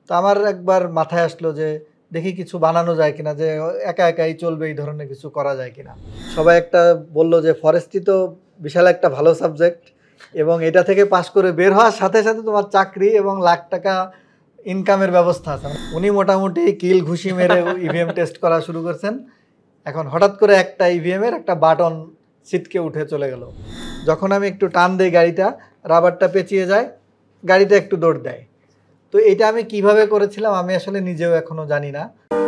তো আমার একবার মাথায় আসলো যে দেখি কিছু বানানো যায় কিনা, যে একা একাই চলবে এই ধরনের কিছু করা যায় কিনা। সবাই একটা বলল যে ফরেস্ট্রি তো বিশাল একটা ভালো সাবজেক্ট, এবং এটা থেকে পাশ করে বের হওয়ার সাথে সাথে তোমার চাকরি এবং লাখ টাকা ইনকামের ব্যবস্থা আছে। উনি মোটামুটি কিল ঘুষি মেরে ইভিএম টেস্ট করা শুরু করছেন। এখন হঠাৎ করে একটা ইভিএম এর একটা বাটন ছিটকে উঠে চলে গেল। যখন আমি একটু টান দিই গাড়িটা, রাবারটা পেঁচিয়ে যায়, গাড়িটা একটু দৌড় দেয়। তো এটা আমি কিভাবে করেছিলাম আমি আসলে নিজেও এখনো জানি না।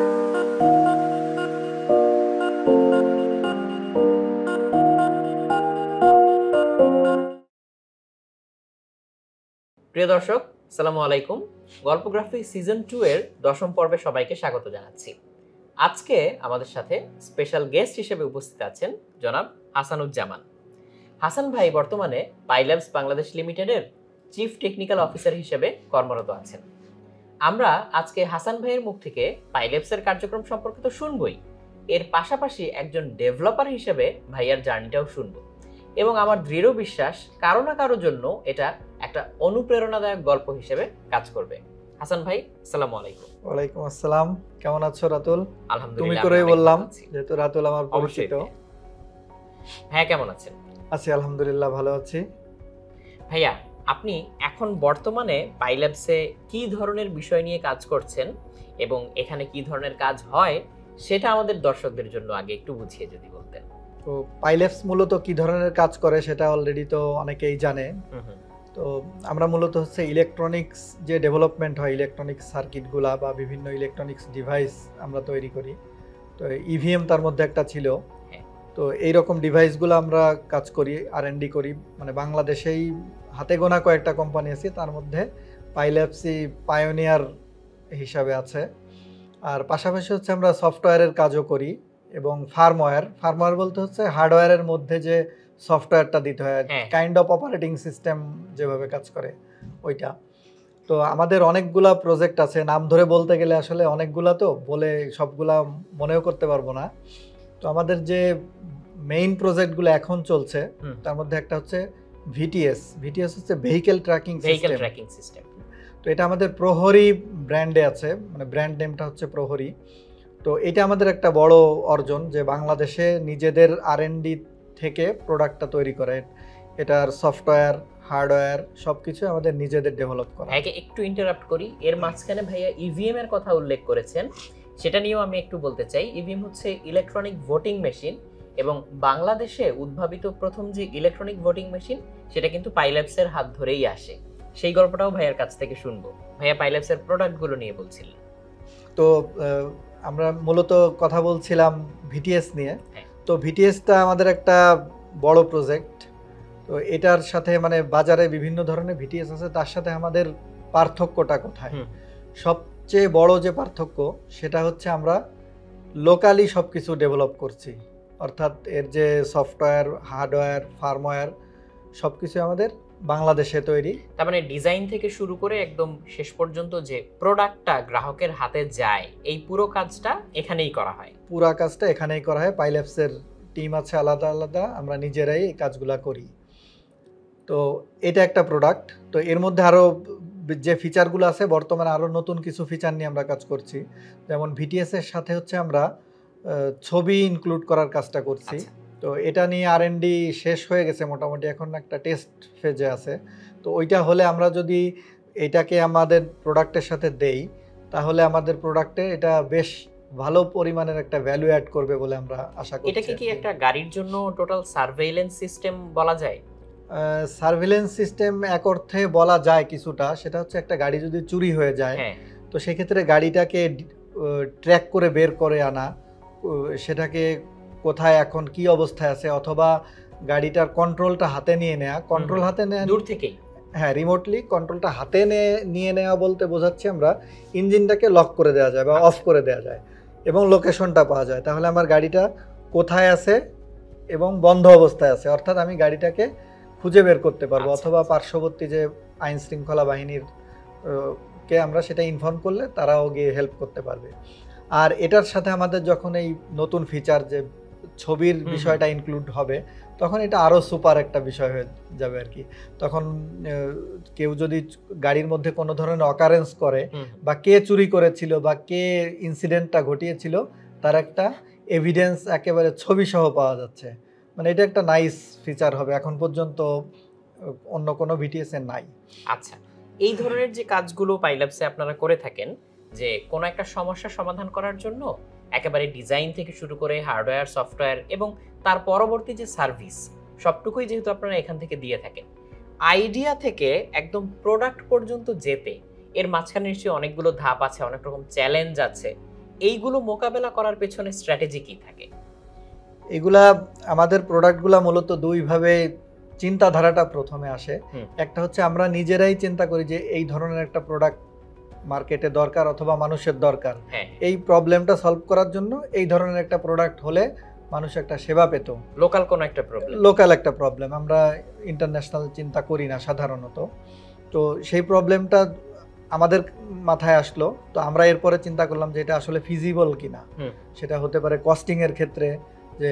প্রিয় দর্শক, আসসালামু আলাইকুম। গল্পগ্রাফি সিজন 2 এর 10ম পর্বে সবাইকে স্বাগত জানাচ্ছি। আজকে আমাদের সাথে স্পেশাল গেস্ট হিসেবে উপস্থিত আছেন জনাব হাসানুজ্জামান। হাসান ভাই বর্তমানে পাইল্যাবস বাংলাদেশ লিমিটেডের চিফ টেকনিক্যাল অফিসার হিসেবে কর্মরত আছেন। আমরা আজকে হাসান ভাইয়ের মুখ থেকে পাইল্যাবসের কার্যক্রম সম্পর্কে তো শুনবই, এর পাশাপাশি একজন ডেভেলপার হিসেবে ভাইয়ার জার্নিটাও শুনবো, এবং আমার দৃঢ় বিশ্বাস কারো না কারোর জন্য এটা একটা অনুপ্রেরণাদায়ক গল্প হিসেবে কাজ করবে। হাসান ভাই, আসসালামু আলাইকুম। ওয়ালাইকুম আসসালাম। কেমন আছো রাতুল? আলহামদুলিল্লাহ। তুমি করেই বললাম, যেহেতু রাতুল আমার পরিচিত। হ্যাঁ, কেমন আছেন? আছি আলহামদুলিল্লাহ, ভালো আছি। ভাইয়া, আপনি এখন বর্তমানে পাইল্যাবসে কি ধরনের বিষয় নিয়ে কাজ করছেন এবং এখানে কি ধরনের কাজ হয় সেটা আমাদের দর্শকদের জন্য আগে একটু বুঝিয়ে যদি বলতেন। তো পাইল্যাবস মূলত কি ধরনের কাজ করে সেটা অলরেডি তো অনেকেই জানে। তো আমরা মূলত হচ্ছে ইলেকট্রনিক্স যে ডেভেলপমেন্ট হয়, ইলেকট্রনিক্স সার্কিটগুলা বা বিভিন্ন ইলেকট্রনিক্স ডিভাইস আমরা তৈরি করি। তো ইভিএম তার মধ্যে একটা ছিল। তো এইরকম ডিভাইসগুলো আমরা কাজ করি, R&D করি। মানে বাংলাদেশেই হাতে গোনা কয়েকটা কোম্পানি আছে, তার মধ্যে পাইল্যাবসই পায়োনিয়ার হিসাবে আছে। আর পাশাপাশি হচ্ছে আমরা সফটওয়্যারের কাজও করি, এবং ফার্মওয়্যার বলতে হচ্ছে হার্ডওয়্যারের মধ্যে যে সফটওয়্যারটা দিতে হয়, কাইন্ড অফ অপারেটিং সিস্টেম যেভাবে কাজ করে ওইটা। তো আমাদের অনেকগুলা প্রজেক্ট আছে, নাম ধরে বলতে গেলে আসলে অনেকগুলা, তো বলে সবগুলা মনেও করতে পারবো না। তো আমাদের যে মেইন প্রজেক্টগুলো এখন চলছে তার মধ্যে একটা হচ্ছে ভিটিএস হচ্ছে ভেহিকেল ট্র্যাকিং সিস্টেম। তো এটা আমাদের প্রহরী ব্র্যান্ডে আছে, মানে ব্র্যান্ড নেমটা হচ্ছে প্রহরী। তো এটা আমাদের একটা বড় অর্জন যে বাংলাদেশে নিজেদের R&D থেকে প্রোডাক্টটা তৈরি করে। এটার সফটওয়্যার, হার্ডওয়্যার সবকিছু আমাদের নিজেদের ডেভেলপ করা। ভাইকে একটু ইন্টারাপ্ট করি, এর মাঝখানে ভাইয়া ইভিএম এর কথা উল্লেখ করেছেন, সেটা নিয়েও আমি একটু বলতে চাই। ইভিএম হচ্ছে ইলেকট্রনিক ভোটিং মেশিন, এবং বাংলাদেশে উদ্ভাবিত প্রথম যে ইলেকট্রনিক ভোটিং মেশিন সেটা কিন্তু পাইল্যাবসের হাত ধরেই আসে। সেই গল্পটাও ভাইয়ার কাছ থেকে শুনবো। ভাইয়া পাইল্যাবসের প্রোডাক্টগুলো নিয়ে বলছিলেন। তো আমরা মূলত কথা বলছিলাম ভিটিএস নিয়ে। তো ভিটিএসটা আমাদের একটা বড় প্রজেক্ট। তো এটার সাথে মানে বাজারে বিভিন্ন ধরনের ভিটিএস আছে, তার সাথে আমাদের পার্থক্যটা কোথায়? সবচেয়ে বড় যে পার্থক্য সেটা হচ্ছে আমরা লোকালি সব কিছু ডেভেলপ করছি, অর্থাৎ এর যে সফটওয়্যার, হার্ডওয়্যার, ফার্মওয়্যার সব কিছু আমাদের বাংলাদেশে তৈরি। তার মানে ডিজাইন থেকে শুরু করে একদম শেষ পর্যন্ত যে প্রোডাক্টটা গ্রাহকের হাতে যায়, এই পুরো কাজটা এখানেই করা হয়। পুরো কাজটা এখানেই করা হয়। পাইল্যাবসের টিম আছে আলাদা আলাদা, আমরা নিজেরাই এই কাজগুলা করি। তো এটা একটা প্রোডাক্ট। তো এর মধ্যে আরও যে ফিচারগুলো আছে, বর্তমানে আরও নতুন কিছু ফিচার নিয়ে আমরা কাজ করছি। যেমন ভিটিএসের সাথে হচ্ছে আমরা ছবি ইনক্লুড করার কাজটা করছি। তো এটা নিয়ে R&D শেষ হয়ে গেছে মোটামুটি, এখন একটা টেস্ট ফেজে আছে। তো ওইটা হলে আমরা যদি এটাকে আমাদের প্রোডাক্টের সাথে দেই, তাহলে আমাদের প্রোডাক্টে এটা বেশ ভালো পরিমাণের একটা ভ্যালু অ্যাড করবে বলে আমরা আশা করছি। এটাকে কি একটা গাড়ির জন্য টোটাল সার্ভেইলেন্স সিস্টেম বলা যায়? সার্ভেইলেন্স সিস্টেম এক অর্থে বলা যায় কিছুটা। সেটা হচ্ছে একটা গাড়ি যদি চুরি হয়ে যায়, তো সেক্ষেত্রে গাড়িটাকে ট্র্যাক করে বের করে আনা, সেটাকে কোথায় এখন কি অবস্থায় আছে, অথবা গাড়িটার কন্ট্রোলটা হাতে নিয়ে নেওয়া, কন্ট্রোল হাতে নেওয়া দূর থেকেই, হ্যাঁ রিমোটলি কন্ট্রোলটা হাতে নিয়ে নেওয়া বলতে বোঝাচ্ছি আমরা ইঞ্জিনটাকে লক করে দেওয়া যায় বা অফ করে দেওয়া যায়, এবং লোকেশনটা পাওয়া যায়। তাহলে আমার গাড়িটা কোথায় আছে এবং বন্ধ অবস্থায় আছে, অর্থাৎ আমি গাড়িটাকে খুঁজে বের করতে পারবো, অথবা পার্শ্ববর্তী যে আইন শৃঙ্খলা বাহিনীর কে আমরা সেটা ইনফর্ম করলে তারাও গিয়ে হেল্প করতে পারবে। আর এটার সাথে আমাদের যখন এই নতুন ফিচার যে ছবির বিষয়টা ইনক্লুড হবে, তখন এটা আরও সুপার একটা বিষয় হয়ে যাবে আর কি। তখন কেউ যদি গাড়ির মধ্যে কোনো ধরনের অকারেন্স করে বা কে চুরি করেছিল বা কে ইনসিডেন্টটা ঘটিয়েছিল তার একটা এভিডেন্স একেবারে ছবি সহ পাওয়া যাচ্ছে। মানে এটা একটা নাইস ফিচার হবে, এখন পর্যন্ত অন্য কোনো ভিটিএস এর নাই। আচ্ছা, এই ধরনের যে কাজগুলো পাইলঅ্যাপসে আপনারা করে থাকেন, যে কোনো একটা সমস্যা সমাধান করার জন্য একেবারে ডিজাইন থেকে শুরু করে হার্ডওয়্যার, সফটওয়্যার এবং তার পরবর্তী যে সার্ভিস, সবটুকুই যেহেতু আপনারা এখান থেকে দিয়ে থাকেন, আইডিয়া থেকে একদম প্রোডাক্ট পর্যন্ত যেতে এর মাঝখানে নিশ্চয়ই অনেকগুলো ধাপ আছে, অনেক রকম চ্যালেঞ্জ আছে। এইগুলো মোকাবেলা করার পেছনে স্ট্র্যাটেজি কি থাকে? এগুলা আমাদের প্রোডাক্টগুলা মূলত দুইভাবে চিন্তাধারাটা প্রথমে আসে। একটা হচ্ছে আমরা নিজেরাই চিন্তা করি যে এই ধরনের একটা প্রোডাক্ট মার্কেটে দরকার অথবা মানুষের দরকার, এই প্রবলেমটা সলভ করার জন্য এই ধরনের একটা প্রোডাক্ট হলে মানুষ একটা সেবা পেত। লোকাল কোনো একটা প্রবলেম, লোকাল একটা প্রবলেম, আমরা ইন্টারন্যাশনাল চিন্তা করি না সাধারণত। তো সেই প্রবলেমটা আমাদের মাথায় আসলো, তো আমরা এরপরে চিন্তা করলাম যে এটা আসলে ফিজিবল কিনা। সেটা হতে পারে কস্টিং এর ক্ষেত্রে, যে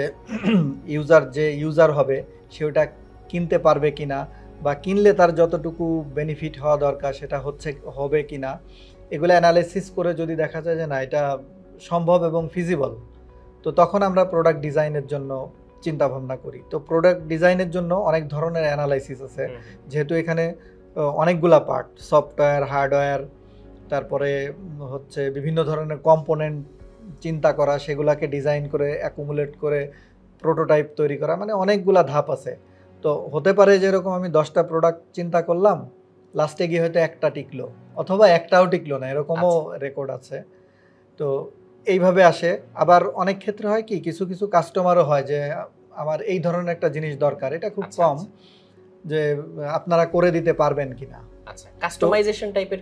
ইউজার হবে সে ওটা কিনতে পারবে কিনা, বা কিনলে তার যতটুকু বেনিফিট হওয়া দরকার সেটা হবে কিনা। এগুলো অ্যানালাইসিস করে যদি দেখা যায় যে না এটা সম্ভব এবং ফিজিবল, তো তখন আমরা প্রোডাক্ট ডিজাইনের জন্য চিন্তা ভাবনা করি। তো প্রোডাক্ট ডিজাইনের জন্য অনেক ধরনের অ্যানালাইসিস আছে, যেহেতু এখানে অনেকগুলা পার্ট, সফটওয়্যার, হার্ডওয়্যার, তারপরে হচ্ছে বিভিন্ন ধরনের কম্পোনেন্ট চিন্তা করা, সেগুলাকে ডিজাইন করে অ্যাকুমুলেট করে প্রোটোটাইপ তৈরি করা, মানে অনেকগুলা ধাপ আছে। তো হতে পারে যেরকম আমি 10টা প্রোডাক্ট চিন্তা করলাম, লাস্টে গিয়ে হয়তো একটা টিকলো অথবা একটাও টিকলো না, এরকমও রেকর্ড আছে। তো এইভাবে আসে। আবার অনেক ক্ষেত্রে হয় কি, কিছু কিছু কাস্টমারও হয় যে আমার এই ধরনের একটা জিনিস দরকার, এটা খুব কম, যে আপনারা করে দিতে পারবেন কিনা। আচ্ছা, কাস্টমাইজেশন টাইপের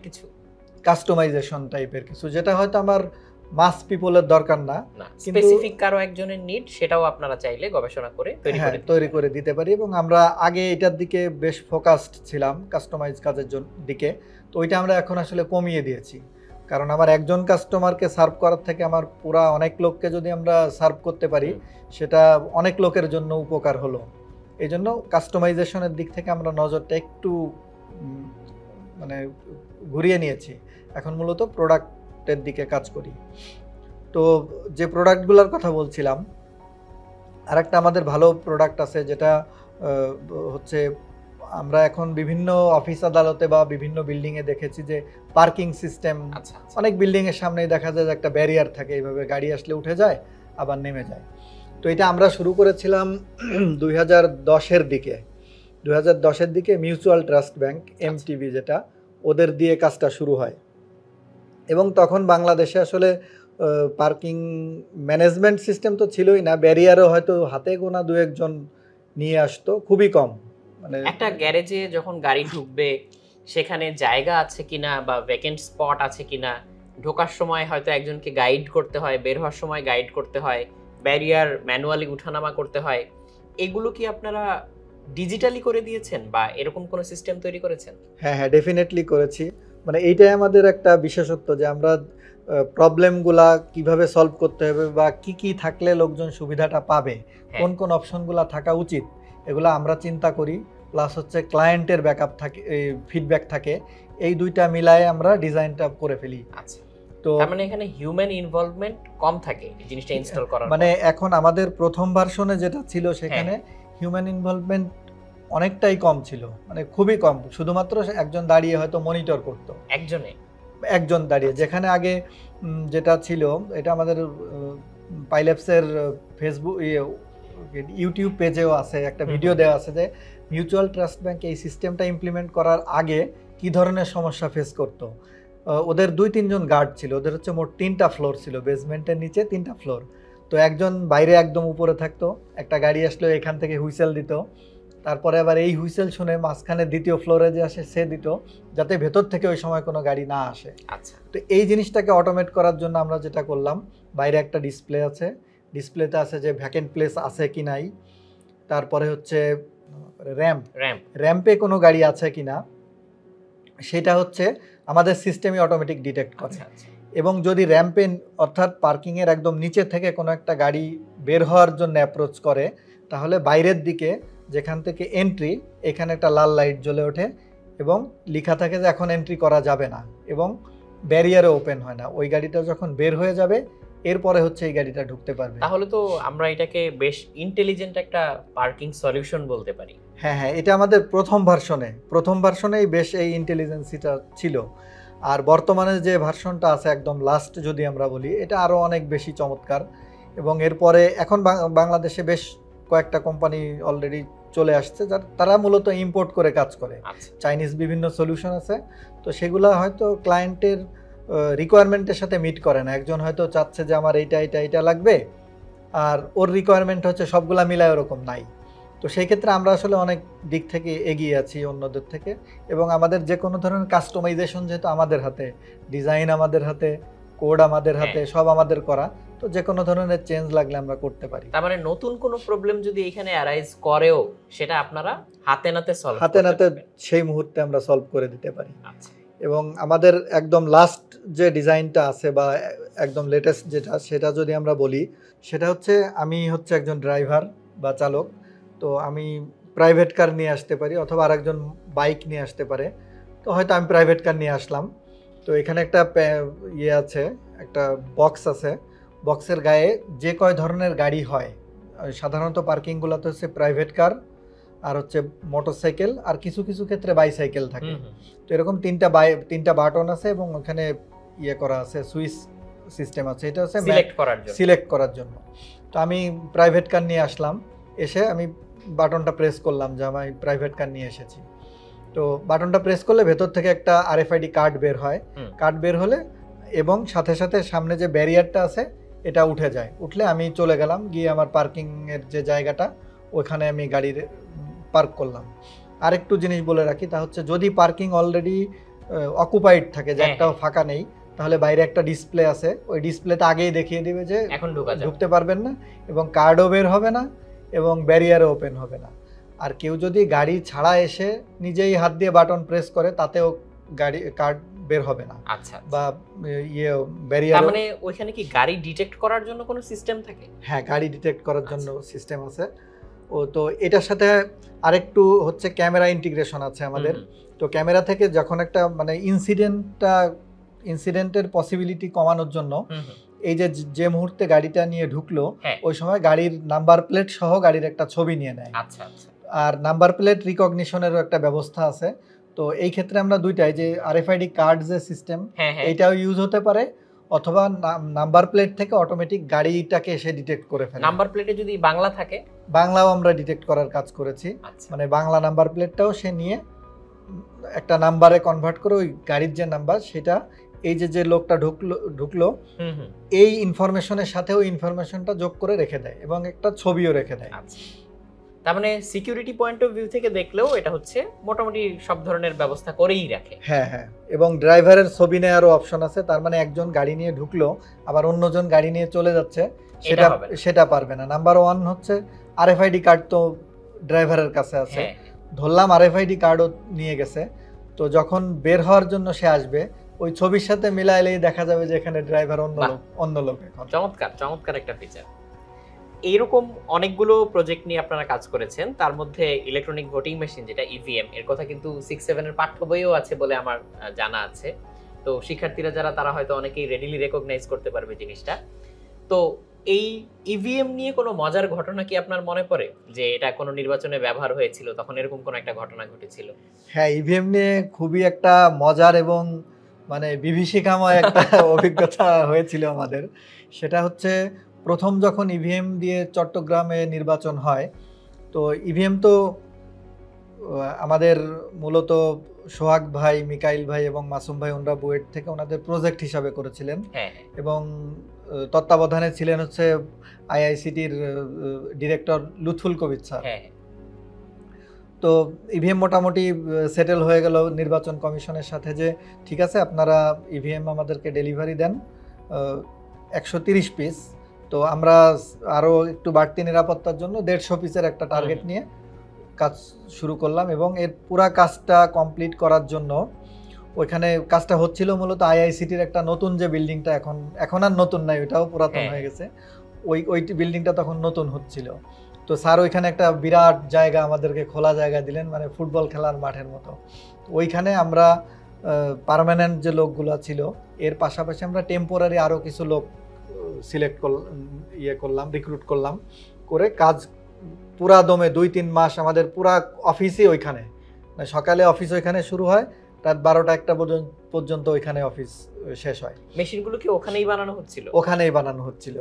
কিছু, যেটা হয়তো আমার মাস পিপলের দরকার না, স্পেসিফিক কারো একজনের নিড, সেটাও আপনারা চাইলে গবেষণা করে তৈরি করে দিতে পারি। এবং আমরা আগে এটার দিকে বেশ ফোকাসড ছিলাম, কাস্টমাইজ কাজের দিকে। তো ওইটা আমরা এখন আসলে কমিয়ে দিয়েছি, কারণ আমার একজন কাস্টমারকে সার্ভ করার থেকে আমার পুরা অনেক লোককে যদি আমরা সার্ভ করতে পারি, সেটা অনেক লোকের জন্য উপকার হলো। এই জন্য কাস্টমাইজেশনের দিক থেকে আমরা নজরটা একটু মানে ঘুরিয়ে নিয়েছি, এখন মূলত প্রোডাক্টের দিকে কাজ করি। তো যে প্রোডাক্টগুলোর কথা বলছিলাম, আরেকটা আমাদের ভালো প্রোডাক্ট আছে, যেটা হচ্ছে আমরা এখন বিভিন্ন অফিস আদালতে বা বিভিন্ন বিল্ডিংয়ে দেখেছি যে পার্কিং সিস্টেম, অনেক বিল্ডিংয়ের সামনেই দেখা যায় যে একটা ব্যারিয়ার থাকে, এইভাবে গাড়ি আসলে উঠে যায় আবার নেমে যায়। তো এটা আমরা শুরু করেছিলাম 2010-এর দিকে মিউচুয়াল ট্রাস্ট ব্যাংক, এমটিবি, যেটা ওদের দিয়ে কাজটা শুরু হয়। এবং তখন বাংলাদেশে আসলে পার্কিং ম্যানেজমেন্ট সিস্টেম তো ছিলই না, ব্যারিয়ারও হয়তো হাতে গোনা দু একজন নিয়ে আসতো, খুবই কম। মানে একটা গ্যারেজে যখন গাড়ি ঢুকবে সেখানে জায়গা আছে কিনা বা ভ্যাকেন্ট স্পট আছে কিনা, ঢোকার সময় হয়তো একজনকে গাইড করতে হয়, বের হওয়ার সময় গাইড করতে হয়, ব্যারিয়ার ম্যানুয়ালি উঠানামা করতে হয়, এগুলো কি আপনারা ডিজিটালি করে দিয়েছেন বা এরকম কোনো সিস্টেম তৈরি করেছেন? হ্যাঁ, ডেফিনেটলি করেছি। মানে এইটাই আমাদের একটা বিশেষত্ব, যে আমরা প্রবলেমগুলা কিভাবে সলভ করতে হবে বা কি কি থাকলে লোকজন সুবিধাটা পাবে, কোন কোন অপশনগুলা থাকা উচিত, এগুলো আমরা চিন্তা করি। প্লাস হচ্ছে ক্লায়েন্টের ব্যাকআপ থাকে, ফিডব্যাক থাকে, এই দুইটা মিলায়ে আমরা ডিজাইনটা করে ফেলি। আচ্ছা, তো তার মানে এখানে হিউম্যান ইনভলভমেন্ট কম থাকে এই জিনিসটা ইনস্টল করার। মানে এখন আমাদের প্রথম ভার্সনে যেটা ছিল সেখানে হিউম্যান ইনভলভমেন্ট অনেকটাই কম ছিল, মানে খুবই কম। শুধুমাত্র একজন দাঁড়িয়ে হয়তো মনিটর করতো, একজন দাঁড়িয়ে। যেখানে আগে যেটা ছিল, এটা আমাদের পাইলঅ্যাপসের ফেসবুক ইউটিউব পেজেও আছে, একটা ভিডিও দেওয়া আছে যে মিউচুয়াল ট্রাস্ট ব্যাংক এই সিস্টেমটা ইমপ্লিমেন্ট করার আগে কি ধরনের সমস্যা ফেস করতো। ওদের 2-3 জন গার্ড ছিল, ওদের হচ্ছে মোট 3টা ফ্লোর ছিল, বেসমেন্টের নিচে 3টা ফ্লোর। তো একজন বাইরে একদম উপরে থাকতো, একটা গাড়ি আসলে এখান থেকে হুইসেল দিত, তারপরে আবার এই হুইসেল শুনে মাঝখানে দ্বিতীয় ফ্লোরে যে আসে সে দিত, যাতে ভেতর থেকে ওই সময় কোনো গাড়ি না আসে। আচ্ছা, তো এই জিনিসটাকে অটোমেট করার জন্য আমরা যেটা করলাম, বাইরে একটা ডিসপ্লে আছে, ডিসপ্লেতে আছে যে ভ্যাকেন্ট প্লেস আছে কি নাই, তারপরে হচ্ছে র্যাম্পে কোনো গাড়ি আছে কিনা, সেটা হচ্ছে আমাদের সিস্টেমই অটোমেটিক ডিটেক্ট করে। এবং যদি র্যাম্পে অর্থাৎ পার্কিংয়ের একদম নিচে থেকে কোনো একটা গাড়ি বের হওয়ার জন্য অ্যাপ্রোচ করে, তাহলে বাইরের দিকে যেখান থেকে এন্ট্রি, এখানে একটা লাল লাইট জ্বলে ওঠে এবং লেখা থাকে যে এখন এন্ট্রি করা যাবে না, এবং ব্যারিয়ারও ওপেন হয় না। ওই গাড়িটা যখন বের হয়ে যাবে এরপরে হচ্ছে এই গাড়িটা ঢুকতে পারবে। তাহলে তো আমরা এটাকে বেশ ইন্টেলিজেন্ট একটা পার্কিং সলিউশন বলতে পারি। হ্যাঁ হ্যাঁ, এটা আমাদের প্রথম ভার্সনেই বেশ এই ইন্টেলিজেন্সিটা ছিল। আর বর্তমানে যে ভার্সনটা আছে একদম লাস্ট যদি আমরা বলি, এটা আরও অনেক বেশি চমৎকার। এবং এরপরে এখন বাংলাদেশে বেশ কয়েকটা কোম্পানি অলরেডি চলে আসছে, তারা মূলত ইম্পোর্ট করে কাজ করে। চাইনিজ বিভিন্ন সলিউশন আছে, তো সেগুলো হয়তো ক্লায়েন্টের রিকোয়ারমেন্টের সাথে মিট করে না। একজন হয়তো চাচ্ছে যে আমার এইটা লাগবে, আর ওর রিকোয়ারমেন্ট হচ্ছে সবগুলা মিলায় ওরকম নাই। তো সেই ক্ষেত্রে আমরা আসলে অনেক দিক থেকে এগিয়ে আছি অন্যদের থেকে, এবং আমাদের যে কোনো ধরনের কাস্টমাইজেশন যেহেতু আমাদের হাতে, ডিজাইন আমাদের হাতে, কোড আমাদের হাতে, সব আমাদের করা, তো যে কোনো ধরনের চেঞ্জ লাগলে আমরা করতে পারি। তার মানে নতুন কোনো প্রবলেম যদি এখানে অ্যারাইজ করেও সেটা আপনারা হাতে নাতে সেই মুহূর্তে আমরা সলভ করে দিতে পারি। এবং আমাদের একদম লাস্ট যে ডিজাইনটা আছে বা একদম লেটেস্ট যেটা, সেটা যদি আমরা বলি, সেটা হচ্ছে আমি হচ্ছে একজন ড্রাইভার বা চালক, তো আমি প্রাইভেট কার নিয়ে আসতে পারি অথবা আরেকজন বাইক নিয়ে আসতে পারে। তো হয়তো আমি প্রাইভেট কার নিয়ে আসলাম, তো এখানে একটা আছে, একটা বক্স আছে, বক্সের গায়ে যে কয় ধরনের গাড়ি হয়, সাধারণত পার্কিংগুলোতে হচ্ছে প্রাইভেট কার, আর হচ্ছে মোটরসাইকেল, আর কিছু কিছু ক্ষেত্রে বাইসাইকেল থাকে। তো এরকম তিনটা বাটন আছে এবং ওখানে করা আছে, সুইচ সিস্টেম আছে, এটা হচ্ছে সিলেক্ট করার জন্য। তো আমি প্রাইভেট কার নিয়ে আসলাম, এসে আমি বাটনটা প্রেস করলাম যে আমি প্রাইভেট কার নিয়ে এসেছি। তো বাটনটা প্রেস করলে ভেতর থেকে একটা RFID কার্ড বের হয়। কার্ড বের হলে এবং সাথে সাথে সামনে যে ব্যারিয়ারটা আছে এটা উঠে যায়, উঠলে আমি চলে গেলাম, গিয়ে আমার পার্কিংয়ের যে জায়গাটা ওখানে আমি গাড়ি পার্ক করলাম। আরেকটু জিনিস বলে রাখি, তা হচ্ছে যদি পার্কিং অলরেডি অকুপাইড থাকে, যে একটাও ফাঁকা নেই, তাহলে বাইরে একটা ডিসপ্লে আছে, ওই ডিসপ্লেতে আগেই দেখিয়ে দিবে যে এখন ঢুকতে পারবেন না, এবং কার্ডও বের হবে না এবং ব্যারিয়ারও ওপেন হবে না। আর কেউ যদি গাড়ি ছাড়া এসে নিজেই হাত দিয়ে বাটন প্রেস করে, তাতেও কার্ড বের হবে না। বা ব্যারিয়ার, তার মানে ওইখানে কি গাড়ি ডিটেক্ট করার জন্য কোনো সিস্টেম থাকে? হ্যাঁ, গাড়ি ডিটেক্ট করার জন্য সিস্টেম আছে। তো এটার সাথে আরেকটু হচ্ছে ক্যামেরা ইন্টিগ্রেশন আছে আমাদের। তো ক্যামেরা থেকে যখন একটা মানে ইনসিডেন্টের পসিবিলিটি কমানোর জন্য, এই যে মুহূর্তে গাড়িটা নিয়ে ঢুকলো, ওই সময় গাড়ির নাম্বার প্লেট সহ গাড়ির একটা ছবি নিয়ে নেয়। আর নাম্বার প্লেট রিকগনিশনেরও একটা ব্যবস্থা আছে। তো এই ক্ষেত্রে আমরা দুইটাই, যে RFID কার্ড যে সিস্টেম, এইটাও ইউজ হতে পারে, অথবা নাম্বার প্লেট থেকে অটোমেটিক গাড়িটাকে এসে ডিটেক্ট করে ফেলে। নাম্বার প্লেটে যদি বাংলা থাকে, বাংলাও আমরা ডিটেক্ট করার কাজ করেছি। মানে বাংলা নাম্বার প্লেটটাও সে নিয়ে একটা নাম্বারে কনভার্ট করে ওই গাড়ির যে নাম্বার, সেটা এই যে লোকটা ঢুকলো এই ইনফরমেশনের সাথে ওই ইনফরমেশনটা যোগ করে রেখে দেয় এবং একটা ছবিও রেখে দেয়। তার মানে সিকিউরিটি পয়েন্ট অফ ভিউ থেকে দেখলেও এটা হচ্ছে মোটামুটি সব ধরনের ব্যবস্থা করেই রাখে। হ্যাঁ হ্যাঁ, এবং ড্রাইভারের ছবি নেওয়ারও অপশন আছে। তার মানে একজন গাড়ি নিয়ে ঢুকলো, আবার অন্যজন গাড়ি নিয়ে চলে যাচ্ছে, সেটা পারবে না। নাম্বার 1 হচ্ছে RFID কার্ড তো ড্রাইভারের কাছে আছে, ধরলাম RFID কার্ডও নিয়ে গেছে, তো যখন বের হওয়ার জন্য সে আসবে, ওই ছবির সাথে মিলাইলেই দেখা যাবে যে এখানে ড্রাইভার অন্য লোক। চমৎকার একটা ফিচার। এইরকম অনেকগুলো প্রজেক্ট নিয়ে আপনারা কাজ করেছেন, তার মধ্যে ইলেকট্রনিক ভোটিং মেশিন যেটা EVM, এর কথা কিন্তু 6-7 এর পাঠ্য বইও আছে বলে আমার জানা আছে। তো শিক্ষার্থীরা যারা, তারা হয়তো অনেকেই রেডিলি রেকগনাইজ করতে পারবে জিনিসটা। তো এই EVM নিয়ে কোনো মজার ঘটনা কি আপনার মনে পড়ে, যে এটা কোনো নির্বাচনে ব্যবহার হয়েছিল, তখন এরকম কোনো একটা ঘটনা ঘটেছিল? হ্যাঁ, EVM নিয়ে খুবই একটা মজার এবং মানে বিভীষিকাময় একটা অভিজ্ঞতা হয়েছিল আমাদের। সেটা হচ্ছে প্রথম যখন EVM দিয়ে চট্টগ্রামে নির্বাচন হয়, তো EVM তো আমাদের মূলত সোহাগ ভাই, মিকাইল ভাই এবং মাসুম ভাই, ওনারা বুয়েট থেকে ওনাদের প্রজেক্ট হিসাবে করেছিলেন, এবং তত্ত্বাবধানে ছিলেন হচ্ছে IICTর ডিরেক্টর লুৎফুল কবির স্যার। তো EVM মোটামুটি সেটেল হয়ে গেল নির্বাচন কমিশনের সাথে, যে ঠিক আছে আপনারা EVM আমাদেরকে ডেলিভারি দেন 130 পিস। তো আমরা আরও একটু বাড়তি নিরাপত্তার জন্য 150 পিসের একটা টার্গেট নিয়ে কাজ শুরু করলাম, এবং এর পুরা কাজটা কমপ্লিট করার জন্য ওইখানে কাজটা হচ্ছিল মূলত আইআইসিটির একটা নতুন যে বিল্ডিংটা এখন আর নতুন নাই, ওটাও পুরাতন হয়ে গেছে, ওই বিল্ডিংটা তখন নতুন হচ্ছিল। তো স্যার ওইখানে একটা বিরাট জায়গা আমাদেরকে, খোলা জায়গা দিলেন, মানে ফুটবল খেলার মাঠের মতো। ওইখানে আমরা পার্মানেন্ট যে লোকগুলো ছিল এর পাশাপাশি আমরা টেম্পোরারি আরও কিছু লোক সিলেক্ট করলাম, রিক্রুট করলাম, করে কাজ পুরা দমে 2-3 মাস আমাদের পুরা অফিসই ওইখানে, মানে সকালে অফিস ওইখানে শুরু হয়, রাত 12টা-1টা পর্যন্ত ওইখানে অফিস শেষ হয়। মেশিনগুলো কি ওখানেই বানানো হচ্ছিল? ওখানেই বানানো হচ্ছিল।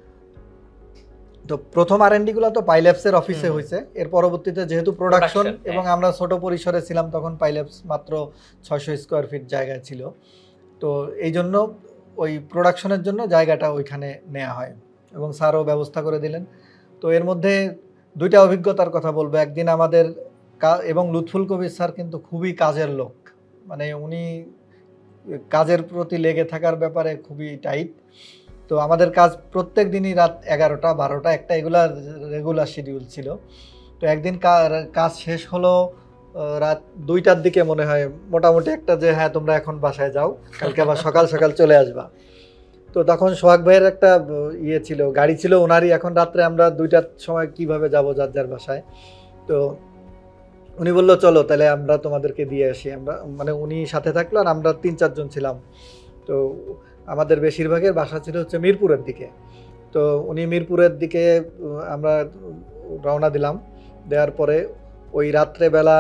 তো প্রথম R&D গুলো তো পাইল্যাবসের অফিসে হয়েছে, এর পরবর্তীতে যেহেতু প্রোডাকশন এবং আমরা ছোট পরিসরে ছিলাম তখন পাইল্যাবস মাত্র 600 স্কোয়ার ফিট জায়গায় ছিল, তো এই জন্য ওই প্রোডাকশনের জন্য জায়গাটা ওইখানে নেওয়া হয় এবং স্যারও ব্যবস্থা করে দিলেন। তো এর মধ্যে 2টা অভিজ্ঞতার কথা বলবো। একদিন আমাদের এবং লুৎফুল কবির স্যার কিন্তু খুবই কাজের লোক, মানে উনি কাজের প্রতি লেগে থাকার ব্যাপারে খুবই টাইট। তো আমাদের কাজ প্রত্যেক দিনই রাত 11টা 12টা 1টা এগুলা রেগুলার শিডিউল ছিল। তো একদিন কাজ শেষ হলো রাত 2টার দিকে মনে হয়, মোটামুটি একটা যে হ্যাঁ তোমরা এখন বাসায় যাও, কালকে আবার সকাল সকাল চলে আসবা। তো তখন সোহাগ ভাইয়ের একটা ছিল, গাড়ি ছিল ওনারই, এখন রাত্রে আমরা 2টার সময় কিভাবে যাব যার যার বাসায়। তো উনি বললো চলো তাহলে আমরা তোমাদেরকে দিয়ে আসি। আমরা মানে উনি সাথে থাকলো আর আমরা 3-4 জন ছিলাম। তো আমাদের বেশিরভাগের বাসা ছিল হচ্ছে মিরপুরের দিকে। তো উনি মিরপুরের দিকে আমরা রওনা দিলাম। দেওয়ার পরে ওই রাত্রেবেলা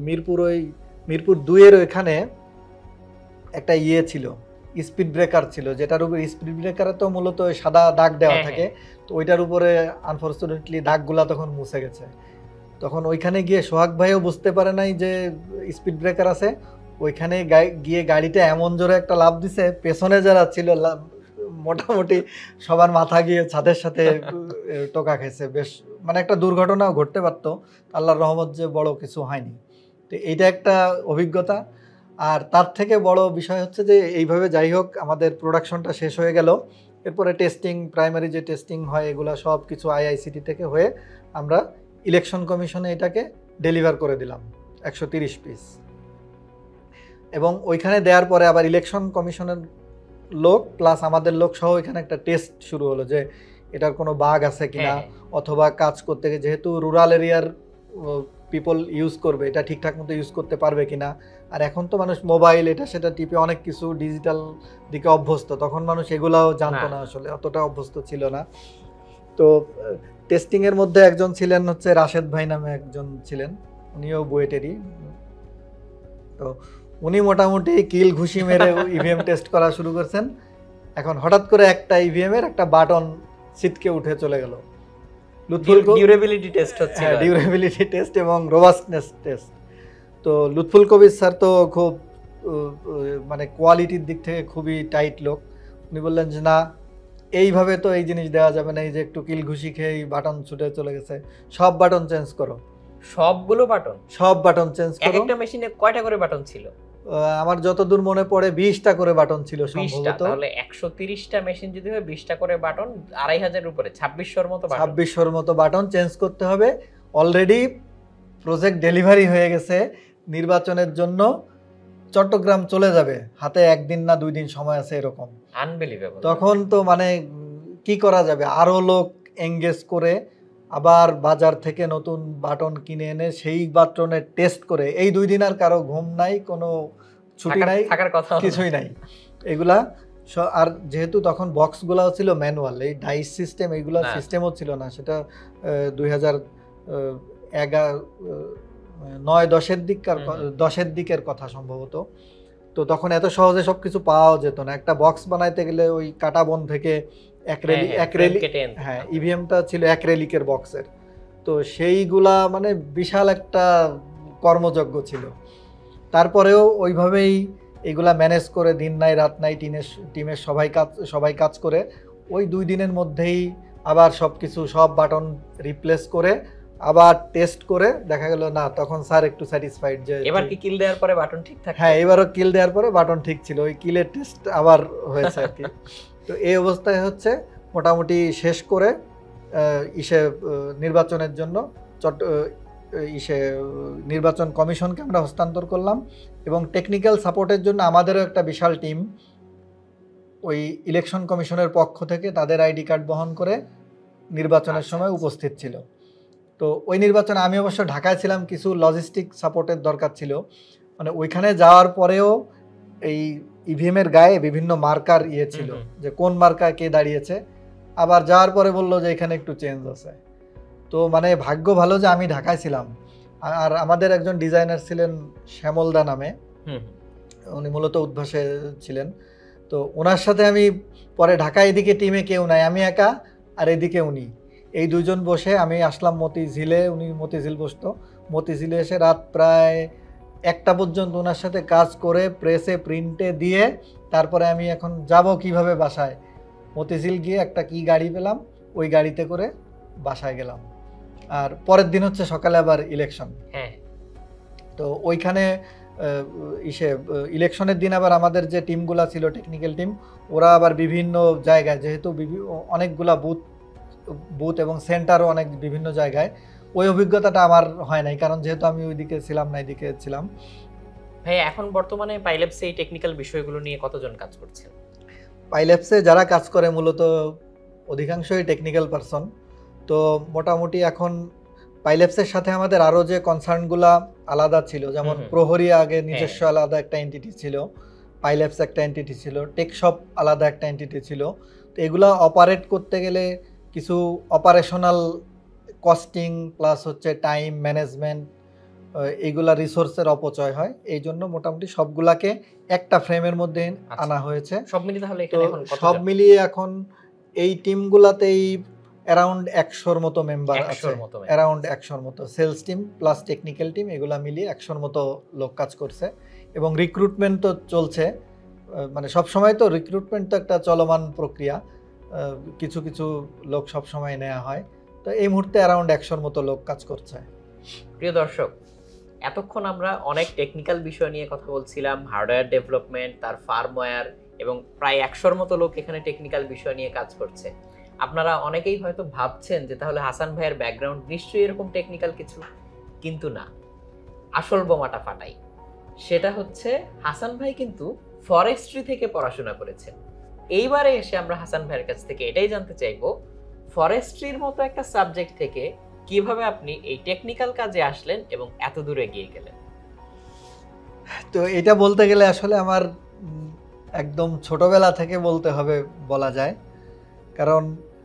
মিরপুর 2-এর ওইখানে একটা ছিল, স্পিড ব্রেকার ছিল, যেটার উপরে স্পিড ব্রেকারে তো মূলত সাদা দাগ দেওয়া থাকে, তো ওইটার উপরে আনফর্চুনেটলি দাগগুলা তখন মুছে গেছে। তখন ওইখানে গিয়ে সোহাগ ভাইও বুঝতে পারে নাই যে স্পিড ব্রেকার আছে, ওইখানে গিয়ে গাড়িটা এমন জোরে একটা লাফ দিছে, পেছনে যারা ছিল মোটামুটি সবার মাথা গিয়ে ছাদের সাথে টোকা খেয়েছে। বেশ মানে একটা দুর্ঘটনাও ঘটতে পারতো, আল্লাহর রহমত যে বড় কিছু হয়নি। তো এইটা একটা অভিজ্ঞতা। আর তার থেকে বড় বিষয় হচ্ছে যে এইভাবে যাই হোক আমাদের প্রোডাকশনটা শেষ হয়ে গেল। এরপরে টেস্টিং, প্রাইমারি যে টেস্টিং হয় এগুলা সব কিছু আইআইসিটি থেকে হয়ে আমরা ইলেকশন কমিশনে এটাকে ডেলিভার করে দিলাম 130 পিস। এবং ওইখানে দেওয়ার পরে আবার ইলেকশন কমিশনের লোক প্লাস আমাদের লোক সহ এখানে একটা টেস্ট শুরু হলো যে এটার কোনো বাগ আছে কিনা, অথবা কাজ করতে গিয়ে যেহেতু রুরাল এরিয়ার পিপল ইউজ করবে, এটা ঠিকঠাক মতো ইউজ করতে পারবে কিনা। আর এখন তো মানুষ মোবাইল এটা সেটা টিপে অনেক কিছু ডিজিটাল দিকে অভ্যস্ত, তখন মানুষ এগুলাও জানতো না, আসলে অতটা অভ্যস্ত ছিল না। তো টেস্টিংয়ের মধ্যে একজন ছিলেন হচ্ছে রাশেদ ভাই নামে একজন ছিলেন, উনিও বুয়েটেরই। তো উনি মোটামুটি কিল ঘুষি মেরে ইভিএম টেস্ট করা শুরু করছেন। এখন হঠাৎ করে একটা ইভিএম এর একটা বাটন ছিটকে উঠে চলে গেল। ডিউরেবিলিটি টেস্ট হচ্ছে, ডিউরেবিলিটি টেস্ট এবং রোবাস্টনেস টেস্ট। তো লুৎফুল কবির স্যার তো খুব মানে কোয়ালিটির দিক থেকে খুবই টাইট লোক। উনি বললেন যে না, এইভাবে তো এই জিনিস দেওয়া যাবে না, এই যে একটু কিল ঘুষি খেয়ে বাটন ছুটে চলে গেছে, সব বাটন চেঞ্জ করো। সবগুলো বাটন? সব বাটন চেঞ্জ করো। একটা মেশিনে কয়টা করে বাটন ছিল? আমার যতদূর মনে পড়ে 20টা করে বাটন ছিল সম্ভবত। তাহলে 130টা মেশিন যদি হয় 20টা করে বাটন, 2500 এর উপরে 2600 মতো বাটন, 2600 মতো বাটন চেঞ্জ করতে হবে। অলরেডি প্রজেক্ট ডেলিভারি হয়ে গেছে, নির্বাচনের জন্য চট্টগ্রাম চলে যাবে, হাতে 1 দিন না 2 দিন সময় আছে এরকম। আনবিলিভেবল। তখন তো মানে কি করা যাবে, আরো লোক এঙ্গেজ করে আবার বাজার থেকে নতুন বাটন কিনে এনে সেই বাটনের টেস্ট করে, এই 2 দিন আর কারো ঘুম নাই, কোনো ছুটি নাই, থাকার কথা কিছুই নাই এগুলা। আর যেহেতু তখন বক্সগুলাও ছিল ম্যানুয়াল, এই ডাইস সিস্টেম এইগুলা সিস্টেমও ছিল না, সেটা 2009-10 দিকের কথা সম্ভবত। তো তখন এত সহজে সবকিছু পাওয়া যেত না। একটা বক্স বানাইতে গেলে ওই কাটা বন থেকে হ্যাঁ ইভিএমটা ছিল অ্যাক্রেলিকের বক্সের, তো সেইগুলা মানে বিশাল একটা কর্মযজ্ঞ ছিল। তারপরেও ওইভাবেই এগুলা ম্যানেজ করে দিন নাই রাত নাই টিমের সবাই কাজ করে ওই 2 দিনের মধ্যেই আবার সব বাটন রিপ্লেস করে আবার টেস্ট করে দেখা গেল না, তখন স্যার একটু স্যাটিসফাইড যে এবার কি কিল দেওয়ার পরে বাটন ঠিক থাকে। হ্যাঁ, এবারও কিল দেওয়ার পরে বাটন ঠিক ছিল, ওই কিলের টেস্ট আবার হয়েছে আর কি। তো এই অবস্থায় হচ্ছে মোটামুটি শেষ করে নির্বাচনের জন্য ইসে নির্বাচন কমিশনকে আমরা হস্তান্তর করলাম, এবং টেকনিক্যাল সাপোর্টের জন্য আমাদেরও একটা বিশাল টিম ওই ইলেকশন কমিশনের পক্ষ থেকে তাদের আইডি কার্ড বহন করে নির্বাচনের সময় উপস্থিত ছিল। তো ওই নির্বাচনে আমি অবশ্য ঢাকায় ছিলাম, কিছু লজিস্টিক সাপোর্টের দরকার ছিল, মানে ওইখানে যাওয়ার পরেও এই ইভিএমের গায়ে বিভিন্ন মার্কার ছিল যে কোন মার্কা কে দাঁড়িয়েছে, আবার যাওয়ার পরে বললো যে এখানে একটু চেঞ্জ আছে। তো মানে ভাগ্য ভালো যে আমি ঢাকায় ছিলাম, আর আমাদের একজন ডিজাইনার ছিলেন শ্যামলদা নামে, উনি মূলত উদ্ভাসে ছিলেন। তো ওনার সাথে আমি পরে ঢাকা, এদিকে টিমে কেউ নাই, আমি একা, আর এদিকে উনি, এই দুজন বসে, আমি আসলাম মতিঝিলে, উনি মতিঝিল বসতো, মতিঝিলে এসে রাত প্রায় 1টা পর্যন্ত ওনার সাথে কাজ করে প্রেসে প্রিন্টে দিয়ে তারপরে আমি এখন যাব কিভাবে বাসায়, মতিঝিল গিয়ে একটা কি গাড়ি পেলাম, ওই গাড়িতে করে বাসায় গেলাম। আর পরের দিন হচ্ছে সকালে আবার ইলেকশন। তো ওইখানে ইলেকশনের দিন আবার আমাদের যে টিমগুলা ছিল টেকনিক্যাল টিম, ওরা আবার বিভিন্ন জায়গায়, যেহেতু অনেকগুলা বুথ এবং সেন্টারও অনেক বিভিন্ন জায়গায়, ওই অভিজ্ঞতাটা আমার হয় নাই, কারণ যেহেতু আমি ওইদিকে ছিলাম না, এদিকে ছিলাম। ভাই এখন বর্তমানে পাইল্যাবসে এই টেকনিক্যাল বিষয়গুলো নিয়ে কতজন কাজ করছেন? পাইল্যাবসে যারা কাজ করে মূলত অধিকাংশই টেকনিক্যাল পারসন। তো মোটামুটি এখন পাইল্যাবসের সাথে আমাদের আরও যে কনসার্নগুলা আলাদা ছিল, যেমন প্রহরী আগে নিজস্ব আলাদা একটা এন্টিটি ছিল, পাইল্যাবস একটা এন্টিটি ছিল, টেকশপ আলাদা একটা এন্টিটি ছিল। তো এগুলা অপারেট করতে গেলে কিছু অপারেশনাল কস্টিং প্লাস হচ্ছে টাইম ম্যানেজমেন্ট, এইগুলা রিসোর্সের অপচয় হয়, এই জন্য মোটামুটি সবগুলাকে একটা ফ্রেমের মধ্যে আনা হয়েছে। সব মিলিয়ে তাহলে এখানে এখন সব মিলিয়ে এখন এই টিমগুলাতেই অ্যারাউন্ড 100-র মতো মেম্বার আছে, অ্যারাউন্ড 100-র মতো sales team plus technical team, এগুলা মিলিয়ে 100-র মতো লোক কাজ করছে। এবং রিক্রুটমেন্ট তো চলছে, মানে সব সময় তো রিক্রুটমেন্ট তো একটা চলমান প্রক্রিয়া, কিছু কিছু লোক সব সময় নেওয়া হয়। তো এই মুহূর্তে অ্যারাউন্ড 100-র মতো লোক কাজ করছে। প্রিয় দর্শক, এতক্ষণ আমরা অনেক টেকনিক্যাল বিষয় নিয়ে কথা বলছিলাম, হার্ডওয়্যার ডেভেলপমেন্ট, তার ফার্মওয়্যার, এবং প্রায় 100-র মতো লোক এখানে টেকনিক্যাল বিষয় নিয়ে কাজ করছে। আপনারা অনেকেই হয়তো ভাবছেন যে তাহলে হাসান ভাইয়ের ব্যাকগ্রাউন্ড নিশ্চয়ই এরকম টেকনিক্যাল কিছু, কিন্তু না, আসল বোমাটা ফাটাই। সেটা হচ্ছে হাসান ভাই কিন্তু ফরেস্ট্রি থেকে পড়াশোনা করেছেন। এইবারে এসে আমরা হাসান ভাইয়ের কাছ থেকে এটাই জানতে চাইবো, ফরেস্ট্রির মতো একটা সাবজেক্ট থেকে কিভাবে আপনি এই টেকনিক্যাল কাজে আসলেন এবং এত দূরে এগিয়ে গেলেন। তো এটা বলতে গেলে আসলে আমার একদম ছোটবেলা থেকে বলতে হবে বলা যায়, কারণ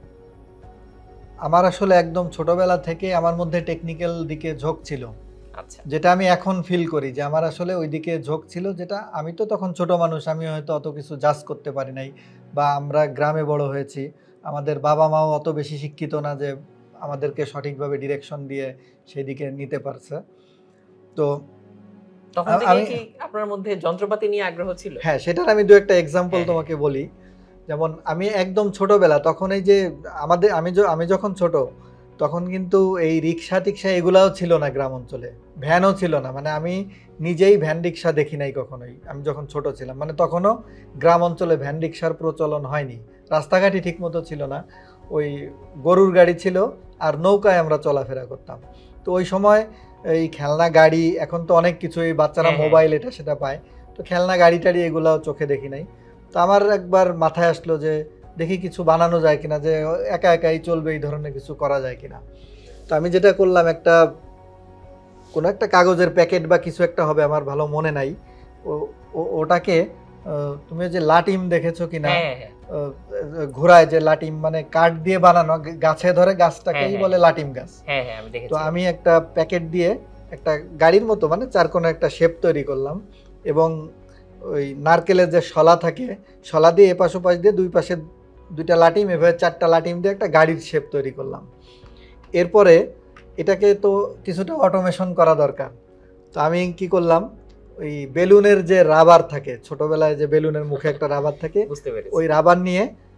আমার আসলে একদম ছোটবেলা থেকে আমার মধ্যে টেকনিক্যাল দিকে ঝোঁক ছিল। আচ্ছা, যেটা আমি এখন ফিল করি যে আমার আসলে ওই দিকে ঝোঁক ছিল, যেটা আমি তো তখন ছোট মানুষ, আমি হয়তো অত কিছু জাজ করতে পারি নাই, বা আমরা গ্রামে বড় হয়েছি, আমাদের বাবা মাও অত বেশি শিক্ষিত না যে আমাদেরকে সঠিকভাবে ডিরেকশন দিয়ে সেই দিকে নিতে পারছে। তো তখন থেকে কি আপনার মধ্যে যন্ত্রপাতি নিয়ে আগ্রহ ছিল? হ্যাঁ, সেটার আমি দু একটা এক্সাম্পল তোমাকে বলি। যেমন আমি একদম ছোটবেলা, তখন এই যে আমি যখন ছোট, তখন কিন্তু এই রিক্সা টিক্সা এগুলাও ছিল না গ্রাম অঞ্চলে, ভ্যানও ছিল না, মানে আমি নিজেই ভ্যান রিক্সা দেখি নাই কখনোই, আমি যখন ছোট ছিলাম। মানে তখনও গ্রাম অঞ্চলে ভ্যান রিক্সার প্রচলন হয়নি, রাস্তাঘাটই ঠিক মতো ছিল না, ওই গরুর গাড়ি ছিল আর নৌকায় আমরা চলাফেরা করতাম। তো ওই সময় এই খেলনা গাড়ি, এখন তো অনেক কিছু এই বাচ্চারা মোবাইল এটা সেটা পায়, তো খেলনা গাড়ি টাড়ি এগুলাও চোখে দেখি নাই। তো আমার একবার মাথায় আসলো যে দেখি কিছু বানানো যায় কিনা, যে একা একাই চলবে এই ধরনের কিছু করা যায় কিনা। তো আমি যেটা করলাম, কোনো একটা কাগজের প্যাকেট বা কিছু একটা হবে, আমার ভালো মনে নাই, ওটাকে তুমি যে লাটিম দেখেছো কিনা, ঘোড়ায় যে লাটিম, মানে কাঠ দিয়ে বানানো, গাছে ধরে গাছটাকেই বলে লাটিম গাছ। তো আমি একটা প্যাকেট দিয়ে একটা গাড়ির মতো, মানে চারকোনা একটা শেপ তৈরি করলাম, এবং ওই নারকেলের যে শলা থাকে, শলা দিয়ে এপাশ ওপাশ দিয়ে দুই পাশে দুইটা লাটিম, এভাবে 4টা লাটিম দিয়ে একটা গাড়ির শেপ তৈরি করলাম। এরপরে এটাকে তো কিছুটা অটোমেশন করা দরকার, তো আমি কি করলাম, ওই বেলুনের যে রাবার থাকে, ছোটবেলায় যে বেলুনের মুখে একটা রাবার থাকে, ওই রাবার নিয়ে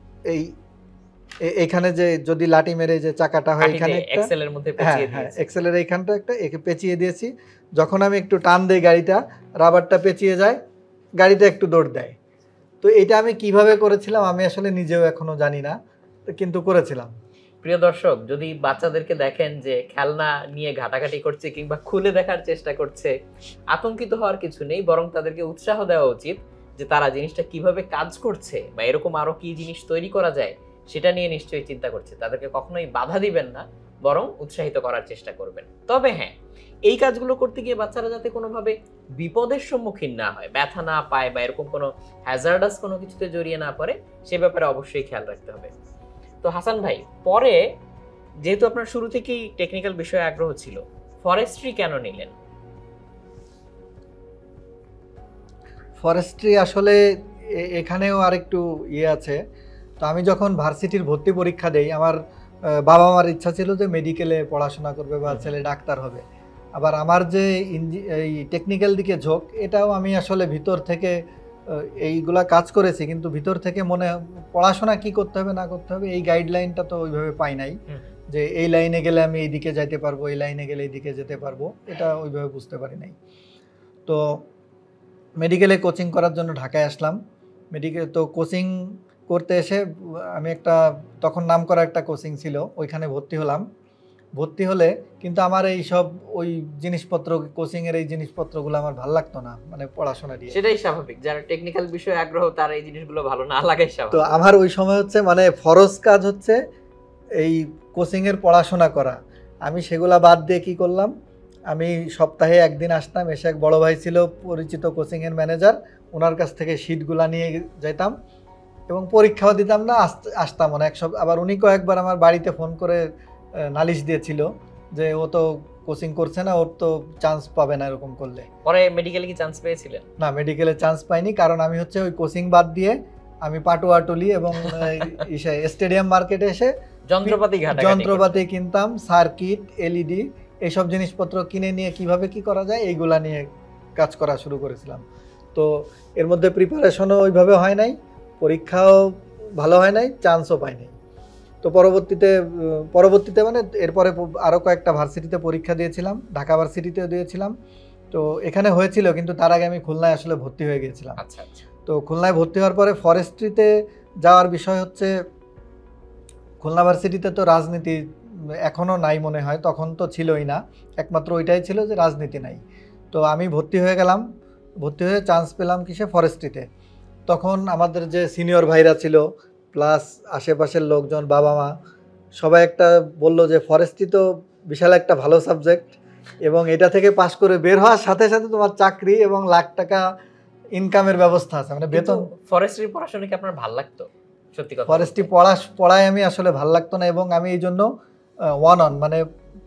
এইখানে যে যদি লাঠি মেরে যে চাকাটা হয়, এখানে এক্সেলের মধ্যে পেঁচিয়ে দিয়েছি, এক্সেলের এইখানটা একটা একে পেঁচিয়ে দিয়েছি। যখন আমি একটু টান দেই গাড়িটা, রাবারটা পেঁচিয়ে যায়, গাড়িটা একটু দৌড় দেয়। তো এটা আমি কিভাবে করেছিলাম আমি আসলে নিজেও এখনো জানি না, কিন্তু করেছিলাম। প্রিয় দর্শক, যদি বাচ্চাদেরকে দেখেন যে খেলনা নিয়ে ঘাটাঘাটি করছে কিংবা খুলে দেখার চেষ্টা করছে, আতঙ্কিত হওয়ার কিছু নেই, বরং তাদেরকে উৎসাহ দেওয়া উচিত যে তারা জিনিসটা কিভাবে কাজ করছে বা এরকম আরো কি জিনিস তৈরি করা যায় সেটা নিয়ে নিশ্চয়ই চিন্তা করছে। তাদেরকে কখনোই বাধা দিবেন না, বরং উৎসাহিত করার চেষ্টা করবেন। তবে হ্যাঁ, এই কাজগুলো করতে গিয়ে বাচ্চারা যাতে কোনোভাবে বিপদের সম্মুখীন না হয়, ব্যথা না পায় বা এরকম কোনো হ্যাজার্ডাস কোনো কিছুতে জড়িয়ে না পড়ে, সে ব্যাপারে অবশ্যই খেয়াল রাখতে হবে। তো হাসান ভাই, পরে যেহেতু আপনার শুরু থেকেই টেকনিক্যাল বিষয়ে আগ্রহ ছিল, ফরেস্ট্রি কেন নিলেন? ফরেস্ট্রি আসলে এখানেও আরেকটু আছে। তো আমি যখন ভার্সিটির ভর্তি পরীক্ষা দেই, আমার বাবা মার ইচ্ছা ছিল যে মেডিকেলে পড়াশোনা করবে বা ছেলে ডাক্তার হবে। আবার আমার যে এই টেকনিক্যাল দিকে ঝোঁক, এটাও আমি আসলে ভিতর থেকে এইগুলা কাজ করেছি, কিন্তু ভিতর থেকে মনে পড়াশোনা কি করতে হবে না করতে হবে এই গাইডলাইনটা তো ওইভাবে পাই নাই, যে এই লাইনে গেলে আমি এইদিকে যাইতে পারবো, এই লাইনে গেলে এইদিকে যেতে পারবো, এটা ওইভাবে বুঝতে পারি নাই। তো মেডিকেলে কোচিং করার জন্য ঢাকায় আসলাম। তো কোচিং করতে এসে আমি তখন নাম করা একটা কোচিং ছিল, ওইখানে ভর্তি হলাম। ভর্তি হলে কিন্তু আমার এই সব ওই জিনিসপত্র, কোচিংয়ের এই জিনিসপত্রগুলো আমার ভালো লাগতো না, মানে পড়াশোনা দিয়ে। সেটাই স্বাভাবিক, যারা টেকনিক্যাল বিষয়ে আগ্রহ তার এই জিনিসগুলো ভালো না লাগাই স্বাভাবিক। তো আমার ওই সময় হচ্ছে মানে ফরজ কাজ হচ্ছে এই কোচিংয়ের পড়াশোনা করা। আমি সেগুলা বাদ দিয়ে কি করলাম, আমি সপ্তাহে একদিন আসতাম, এসে এক বড় ভাই ছিল পরিচিত কোচিংয়ের ম্যানেজার, ওনার কাছ থেকে শিটগুলা নিয়ে যেতাম এবং পরীক্ষাও দিতাম না, আসতাম অনেক সব। আবার উনি কয়েকবার আমার বাড়িতে ফোন করে নালিশ দিয়েছিল যে ও তো কোচিং করছে না, ওর তো চান্স পাবে না এরকম করলে। পরে মেডিকেলে কি চান্স পেয়েছিলেন? না, মেডিকেলে চান্স পাইনি, কারণ আমি হচ্ছে ওই কোচিং বাদ দিয়ে আমি পাটুয়াটুলি এবং স্টেডিয়াম মার্কেটে এসে যন্ত্রপাতি কিনতাম, সার্কিট, এলইডি, এইসব জিনিসপত্র কিনে নিয়ে কিভাবে কি করা যায় এইগুলা নিয়ে কাজ করা শুরু করেছিলাম। তো এর মধ্যে প্রিপারেশনও ওইভাবে হয় নাই, পরীক্ষাও ভালো হয় নাই, চান্সও পাই নাই। তো পরবর্তীতে মানে এরপরে আরও কয়েকটা ভার্সিটিতে পরীক্ষা দিয়েছিলাম, ঢাকা ভার্সিটিতেও দিয়েছিলাম। তো এখানে হয়েছিল, কিন্তু তার আগে আমি খুলনায় আসলে ভর্তি হয়ে গিয়েছিলাম। আচ্ছা আচ্ছা। তো খুলনায় ভর্তি হওয়ার পরে ফরেস্ট্রিতে যাওয়ার বিষয় হচ্ছে, খুলনা ভার্সিটিতে তো রাজনীতি এখনও নাই মনে হয়, তখন তো ছিলই না, একমাত্র ওইটাই ছিল যে রাজনীতি নাই। তো আমি ভর্তি হয়ে গেলাম, ভর্তি হয়ে চান্স পেলাম কিসে, ফরেস্ট্রিতে। তখন আমাদের যে সিনিয়র ভাইরা ছিল প্লাস আশেপাশের লোকজন, বাবা মা, সবাই একটা বলল যে ফরেস্ট্রি তো বিশাল একটা ভালো সাবজেক্ট এবং এটা থেকে পাশ করে বের হওয়ার সাথে সাথে তোমার চাকরি এবং লাখ টাকা ইনকামের ব্যবস্থা আছে, মানে বেতন। ফরেস্ট্রি পড়াশোনা কি আপনার ভালো লাগতো? সত্যি কথা, ফরেস্ট্রি পড়ায় আমি আসলে ভালো লাগতো না, এবং আমি এই জন্য মানে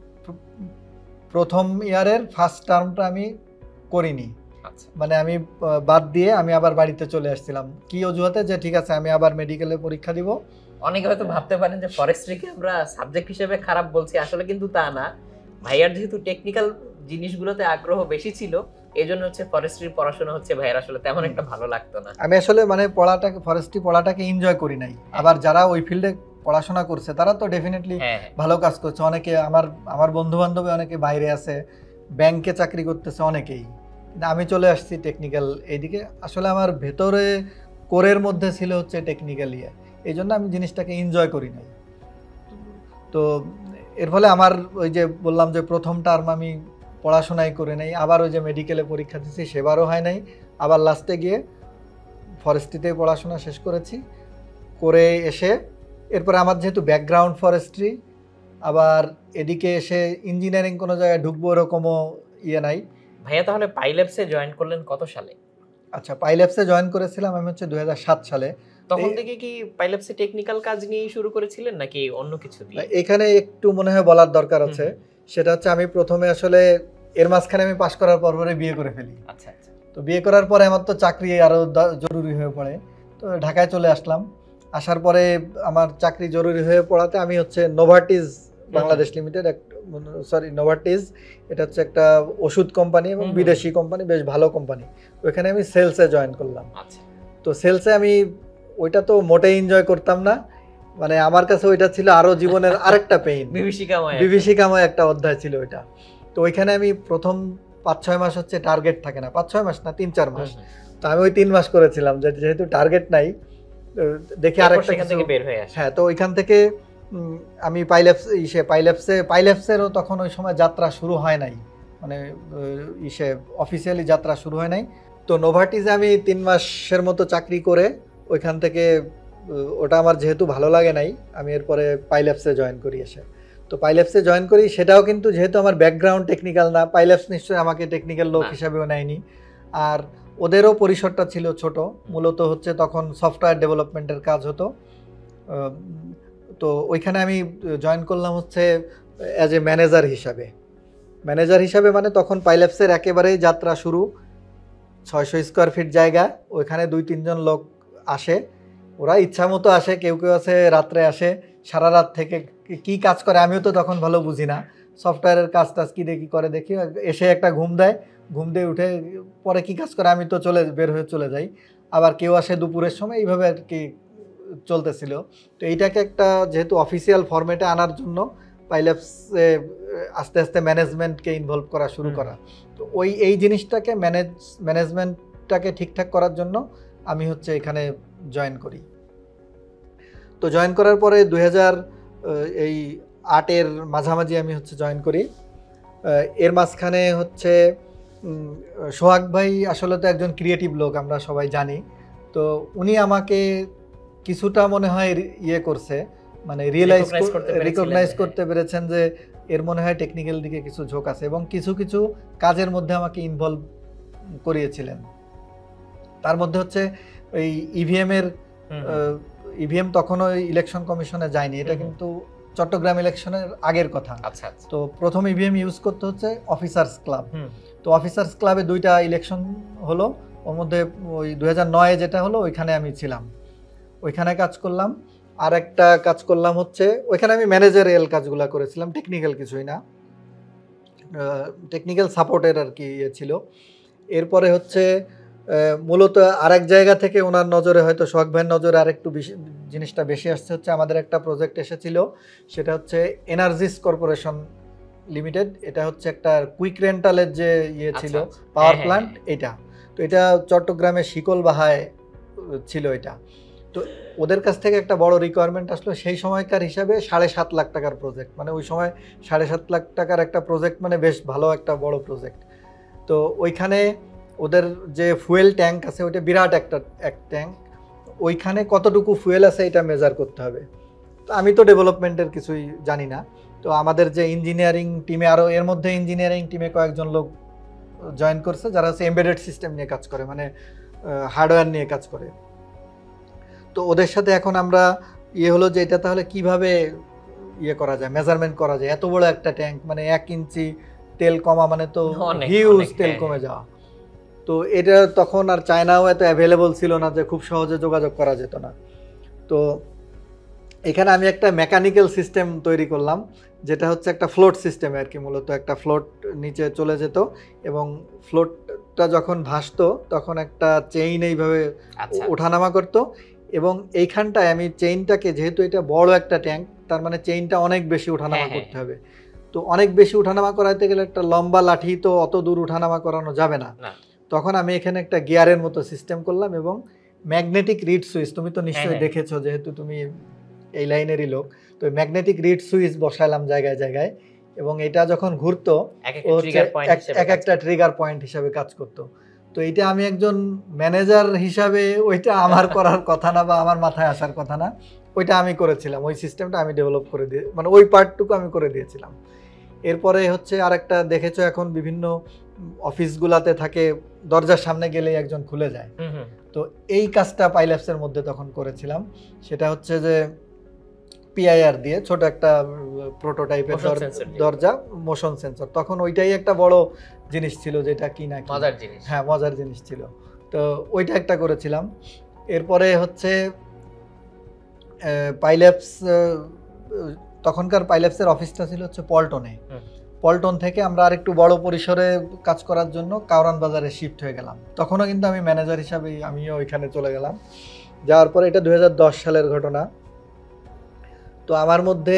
প্রথম ইয়ারের ফার্স্ট টার্মটা আমি করিনি। মানে আমি বাদ দিয়ে আমি আবার বাড়িতে চলে আসছিলাম। কি অজুহাতে? যে ঠিক আছে আমি আবার মেডিকেলে পরীক্ষা দিব। অনেকে হয়তো ভাবতে পারেন যে ফরেস্ট্রিকে আমরা সাবজেক্ট হিসেবে খারাপ বলছি, আসলে কিন্তু তা না। ভাইয়ার যেহেতু টেকনিক্যাল জিনিসগুলোতে আগ্রহ বেশি ছিল, এই জন্য হচ্ছে ফরেস্ট্রির পড়াশোনা হচ্ছে ভাইয়ার আসলে তেমন একটা ভালো লাগতো না। আমি আসলে মানে ফরেস্ট্রি পড়াটাকে এনজয় করি নাই। আবার যারা ওই ফিল্ডে পড়াশোনা করছে তারা তো ডেফিনেটলি ভালো কাজ করছে। অনেকে আমার বন্ধু বান্ধবী অনেকে বাইরে আছে, ব্যাংকে চাকরি করতেছে অনেকেই। আমি চলে আসছি টেকনিক্যাল এইদিকে। আসলে আমার ভেতরে কোরের মধ্যে ছিল হচ্ছে টেকনিক্যাল ইয়ে, এই জন্য আমি জিনিসটাকে এনজয় করি নাই। তো এর ফলে আমার ওই যে বললাম যে প্রথম টার্ম আমি পড়াশোনাই করে নাই, আবার ওই যে মেডিকেলে পরীক্ষা দিচ্ছি সেবারও হয় নাই, আবার লাস্টে গিয়ে ফরেস্ট্রিতে পড়াশোনা শেষ করেছি। করে এসে এরপরে আমার যেহেতু ব্যাকগ্রাউন্ড ফরেস্ট্রি, আবার এদিকে এসে ইঞ্জিনিয়ারিং কোনো জায়গায় ঢুকবো এরকমও ইয়ে নাই। ভাইয়া তাহলে পাইলটসে জয়েন করলেন কত সালে? আচ্ছা, পাইলটসে জয়েন করেছিলাম আমি হচ্ছে 2007 সালে। তখন থেকে কি পাইলটসে টেকনিক্যাল কাজ নিয়ে শুরু করেছিলেন নাকি অন্য কিছু দিয়ে? এখানে একটু মনে হয় বলার দরকার আছে, সেটা হচ্ছে আমি প্রথমে আসলে এর মাঝখানে আমি পাশ করার পর বিয়ে করে ফেলি। আচ্ছা আচ্ছা। তো বিয়ে করার পরে আমার তো চাকরি আরও জরুরি হয়ে পড়ে, তো ঢাকায় চলে আসলাম। আসার পরে আমার চাকরি জরুরি হয়ে পড়াতে আমি হচ্ছে নোভার্টিস বাংলাদেশ লিমিটেড, নোভার্টিস, এটা হচ্ছে একটা ওষুধ কোম্পানি এবং বিদেশি কোম্পানি, বেশ ভালো কোম্পানি। ওইখানে আমি সেলসে জয়েন করলাম। আচ্ছা। তো সেলসে আমি ওইটা তো মোটেই এনজয় করতাম না, মানে আমার কাছে ওইটা ছিল আরো জীবনের আরেকটা পেইন, বিভীষিকাময় একটা অধ্যায় ছিল ওইটা। তো ওইখানে আমি প্রথম 5-6 মাস হচ্ছে টার্গেট থাকে না, 5-6 মাস না 3-4 মাস, তো আমি ওই 3 মাস করেছিলাম, যেহেতু টার্গেট নাই দেখি আরেকটা বের হয়ে আসে। হ্যাঁ, তো ওইখান থেকে আমি পাইল্যাপসেরও তখন ওই সময় যাত্রা শুরু হয় নাই, মানে অফিসিয়ালি যাত্রা শুরু হয় নাই। তো নোভার্টিসে আমি 3 মাসের মতো চাকরি করে ওইখান থেকে ওটা আমার যেহেতু ভালো লাগে নাই, আমি এরপরে পাইল্যাপসে জয়েন করি। তো পাইল্যাপসে জয়েন করি, সেটাও কিন্তু যেহেতু আমার ব্যাকগ্রাউন্ড টেকনিক্যাল না, পাইল্যাপস নিশ্চয়ই আমাকে টেকনিক্যাল লোক হিসাবেও নেয়নি। আর ওদেরও পরিসরটা ছিল ছোট, মূলত হচ্ছে তখন সফটওয়্যার ডেভেলপমেন্টের কাজ হতো। তো ওইখানে আমি জয়েন করলাম হচ্ছে অ্যাজ এ ম্যানেজার হিসাবে। মানে তখন পাইল্যাপসের একেবারেই যাত্রা শুরু, 600 স্কোয়ার ফিট জায়গা, ওইখানে 2-3 জন লোক আসে, ওরা ইচ্ছা মতো আসে, কেউ আছে রাত্রে আসে, সারা রাত থেকে কি কাজ করে আমিও তো তখন ভালো বুঝি না, সফটওয়্যারের কাজ কী দেখি, এসে একটা ঘুম দেয়, ঘুম দিয়ে উঠে পরে কি কাজ করে আমি তো বের হয়ে চলে যাই। আবার কেউ আসে দুপুরের সময়, এইভাবে আর কি চলতেছিল। তো এইটাকে একটা যেহেতু অফিসিয়াল ফরম্যাটে আনার জন্য পাইল্যাপসে আস্তে আস্তে ম্যানেজমেন্টকে ইনভলভ করা শুরু করা। তো এই জিনিসটাকে ম্যানেজমেন্টটাকে ঠিকঠাক করার জন্য আমি হচ্ছে এখানে জয়েন করি। তো জয়েন করার পরে 2008-এর মাঝামাঝি আমি হচ্ছে জয়েন করি। এর মাঝখানে হচ্ছে সোহাগ ভাই আসলে তো একজন ক্রিয়েটিভ লোক, আমরা সবাই জানি। তো উনি আমাকে কিছুটা মনে হয় করছে, মানে রিকগনাইজ করতে পেরেছেন যে এর মনে হয় টেকনিক্যাল দিকে কিছু ঝোঁক আছে, এবং কিছু কিছু কাজের মধ্যে আমাকে ইনভলভ করিয়েছিলেন। তার মধ্যে হচ্ছে এই ইভিএম তখনও ইলেকশন কমিশনে যায়নি, এটা কিন্তু চট্টগ্রাম ইলেকশনের আগের কথা। তো প্রথম ইভিএম ইউজ করতে হচ্ছে অফিসার্স ক্লাব। তো অফিসার্স ক্লাবে 2টা ইলেকশন হলো, ওর মধ্যে ওই 2009-এ যেটা হলো ওইখানে আমি ছিলাম, ওইখানে কাজ করলাম। আর একটা কাজ করলাম হচ্ছে ওইখানে আমি ম্যানেজারিয়াল কাজগুলো করেছিলাম, টেকনিক্যাল কিছুই না, টেকনিক্যাল সাপোর্টের আর কি ছিল। এরপরে হচ্ছে মূলত আরেক জায়গা থেকে ওনার নজরে, হয়তো সোহাগ ভাইয়ের নজরে আরেকটু জিনিসটা বেশি আসছে, হচ্ছে আমাদের একটা প্রজেক্ট এসেছিল, সেটা হচ্ছে এনার্জিস কর্পোরেশন লিমিটেড। এটা হচ্ছে একটা কুইক রেন্টালের যে ছিল পাওয়ার প্ল্যান্ট, এটা। তো এটা চট্টগ্রামের শিকলবাহায় ছিল এটা। তো ওদের কাছ থেকে একটা বড় রিকোয়ারমেন্ট আসলো, সেই সময়কার হিসাবে 7.5 লাখ টাকার প্রজেক্ট, মানে ওই সময় 7.5 লাখ টাকার একটা প্রজেক্ট মানে বেশ ভালো একটা বড় প্রজেক্ট। তো ওইখানে ওদের যে ফুয়েল ট্যাঙ্ক আছে, ওইটা বিরাট একটা ট্যাঙ্ক, ওইখানে কতটুকু ফুয়েল আছে এটা মেজার করতে হবে। তো আমি তো ডেভেলপমেন্টের কিছুই জানি না। তো আমাদের যে ইঞ্জিনিয়ারিং টিমে, আরও এর মধ্যে ইঞ্জিনিয়ারিং টিমে কয়েকজন লোক জয়েন করছে যারা হচ্ছে এমবেডেড সিস্টেম নিয়ে কাজ করে, মানে হার্ডওয়্যার নিয়ে কাজ করে। তো ওদের সাথে এখন আমরা হলো যে এটা তাহলে কিভাবে করা যায়, মেজারমেন্ট করা যায়, এত বড় একটা ট্যাঙ্ক, মানে 1 ইঞ্চি তেল কমা মানে তো হিউজ তেল কমে যাওয়া। তো এটা তখন আর চায়নাও এত অ্যাভেলেবল ছিল না যে খুব সহজে যোগাযোগ করা যেত না। তো এখানে আমি একটা মেকানিক্যাল সিস্টেম তৈরি করলাম, যেটা হচ্ছে একটা ফ্লোট সিস্টেম আর কি। মূলত একটা ফ্লোট নিচে চলে যেত, এবং ফ্লোটটা যখন ভাসতো তখন একটা চেইন এইভাবে ওঠানামা করতো, এবং এইখানটায় আমি চেইনটাকে, যেহেতু এটা বড় একটা ট্যাঙ্ক, তার মানে চেইনটা অনেক বেশি ওঠানামা করতে হবে। তো অনেক বেশি ওঠানামা করাতে গেলে একটা লম্বা লাঠি তো অত দূর ওঠানামা করানো যাবে না। তখন আমি এখানে একটা গিয়ারের মতো সিস্টেম করলাম, এবং ম্যাগনেটিক রিড সুইচ, তুমি তো নিশ্চয়ই দেখেছো যেহেতু তুমি এই লাইনেরই লোক, তো ম্যাগনেটিক রিড সুইচ বসাইলাম জায়গায় জায়গায়, এবং এটা যখন ঘুরতো এক একটা ট্রিগার পয়েন্ট হিসাবে কাজ করতো। তো এইটা আমি একজন ম্যানেজার হিসাবে ওইটা আমার করার কথা না, বা আমার মাথায় আসার কথা না, ওইটা আমি করেছিলাম, ওই সিস্টেমটা আমি ডেভেলপ করে দিয়ে, মানে ওই পার্টটুকু আমি করে দিয়েছিলাম। এরপরে হচ্ছে আরেকটা দেখেছো, এখন বিভিন্ন অফিসগুলাতে থাকে, দরজার সামনে গেলেই একজন খুলে যায়। তো এই কাজটা পাইল্যাপসের মধ্যে তখন করেছিলাম, সেটা হচ্ছে যে পিআইআর দিয়ে ছোট একটা প্রোটোটাইপের দরজা, মোশন সেন্সর। তখন ওইটাই একটা বড় জিনিস ছিল, যেটা কি না মজার জিনিস, হ্যাঁ মজার জিনিস ছিল। তো ওইটা একটা করেছিলাম। এরপরে হচ্ছে পাইল্যাপস, তখনকার পাইল্যাপসের অফিসটা ছিল হচ্ছে পল্টনে। পল্টন থেকে আমরা আরেকটু বড় পরিসরে কাজ করার জন্য কাউরান বাজারে শিফট হয়ে গেলাম। তখনও কিন্তু আমি ম্যানেজার হিসাবে আমিও ওইখানে চলে গেলাম। যাওয়ার পরে এটা 2010 সালের ঘটনা। তো আমার মধ্যে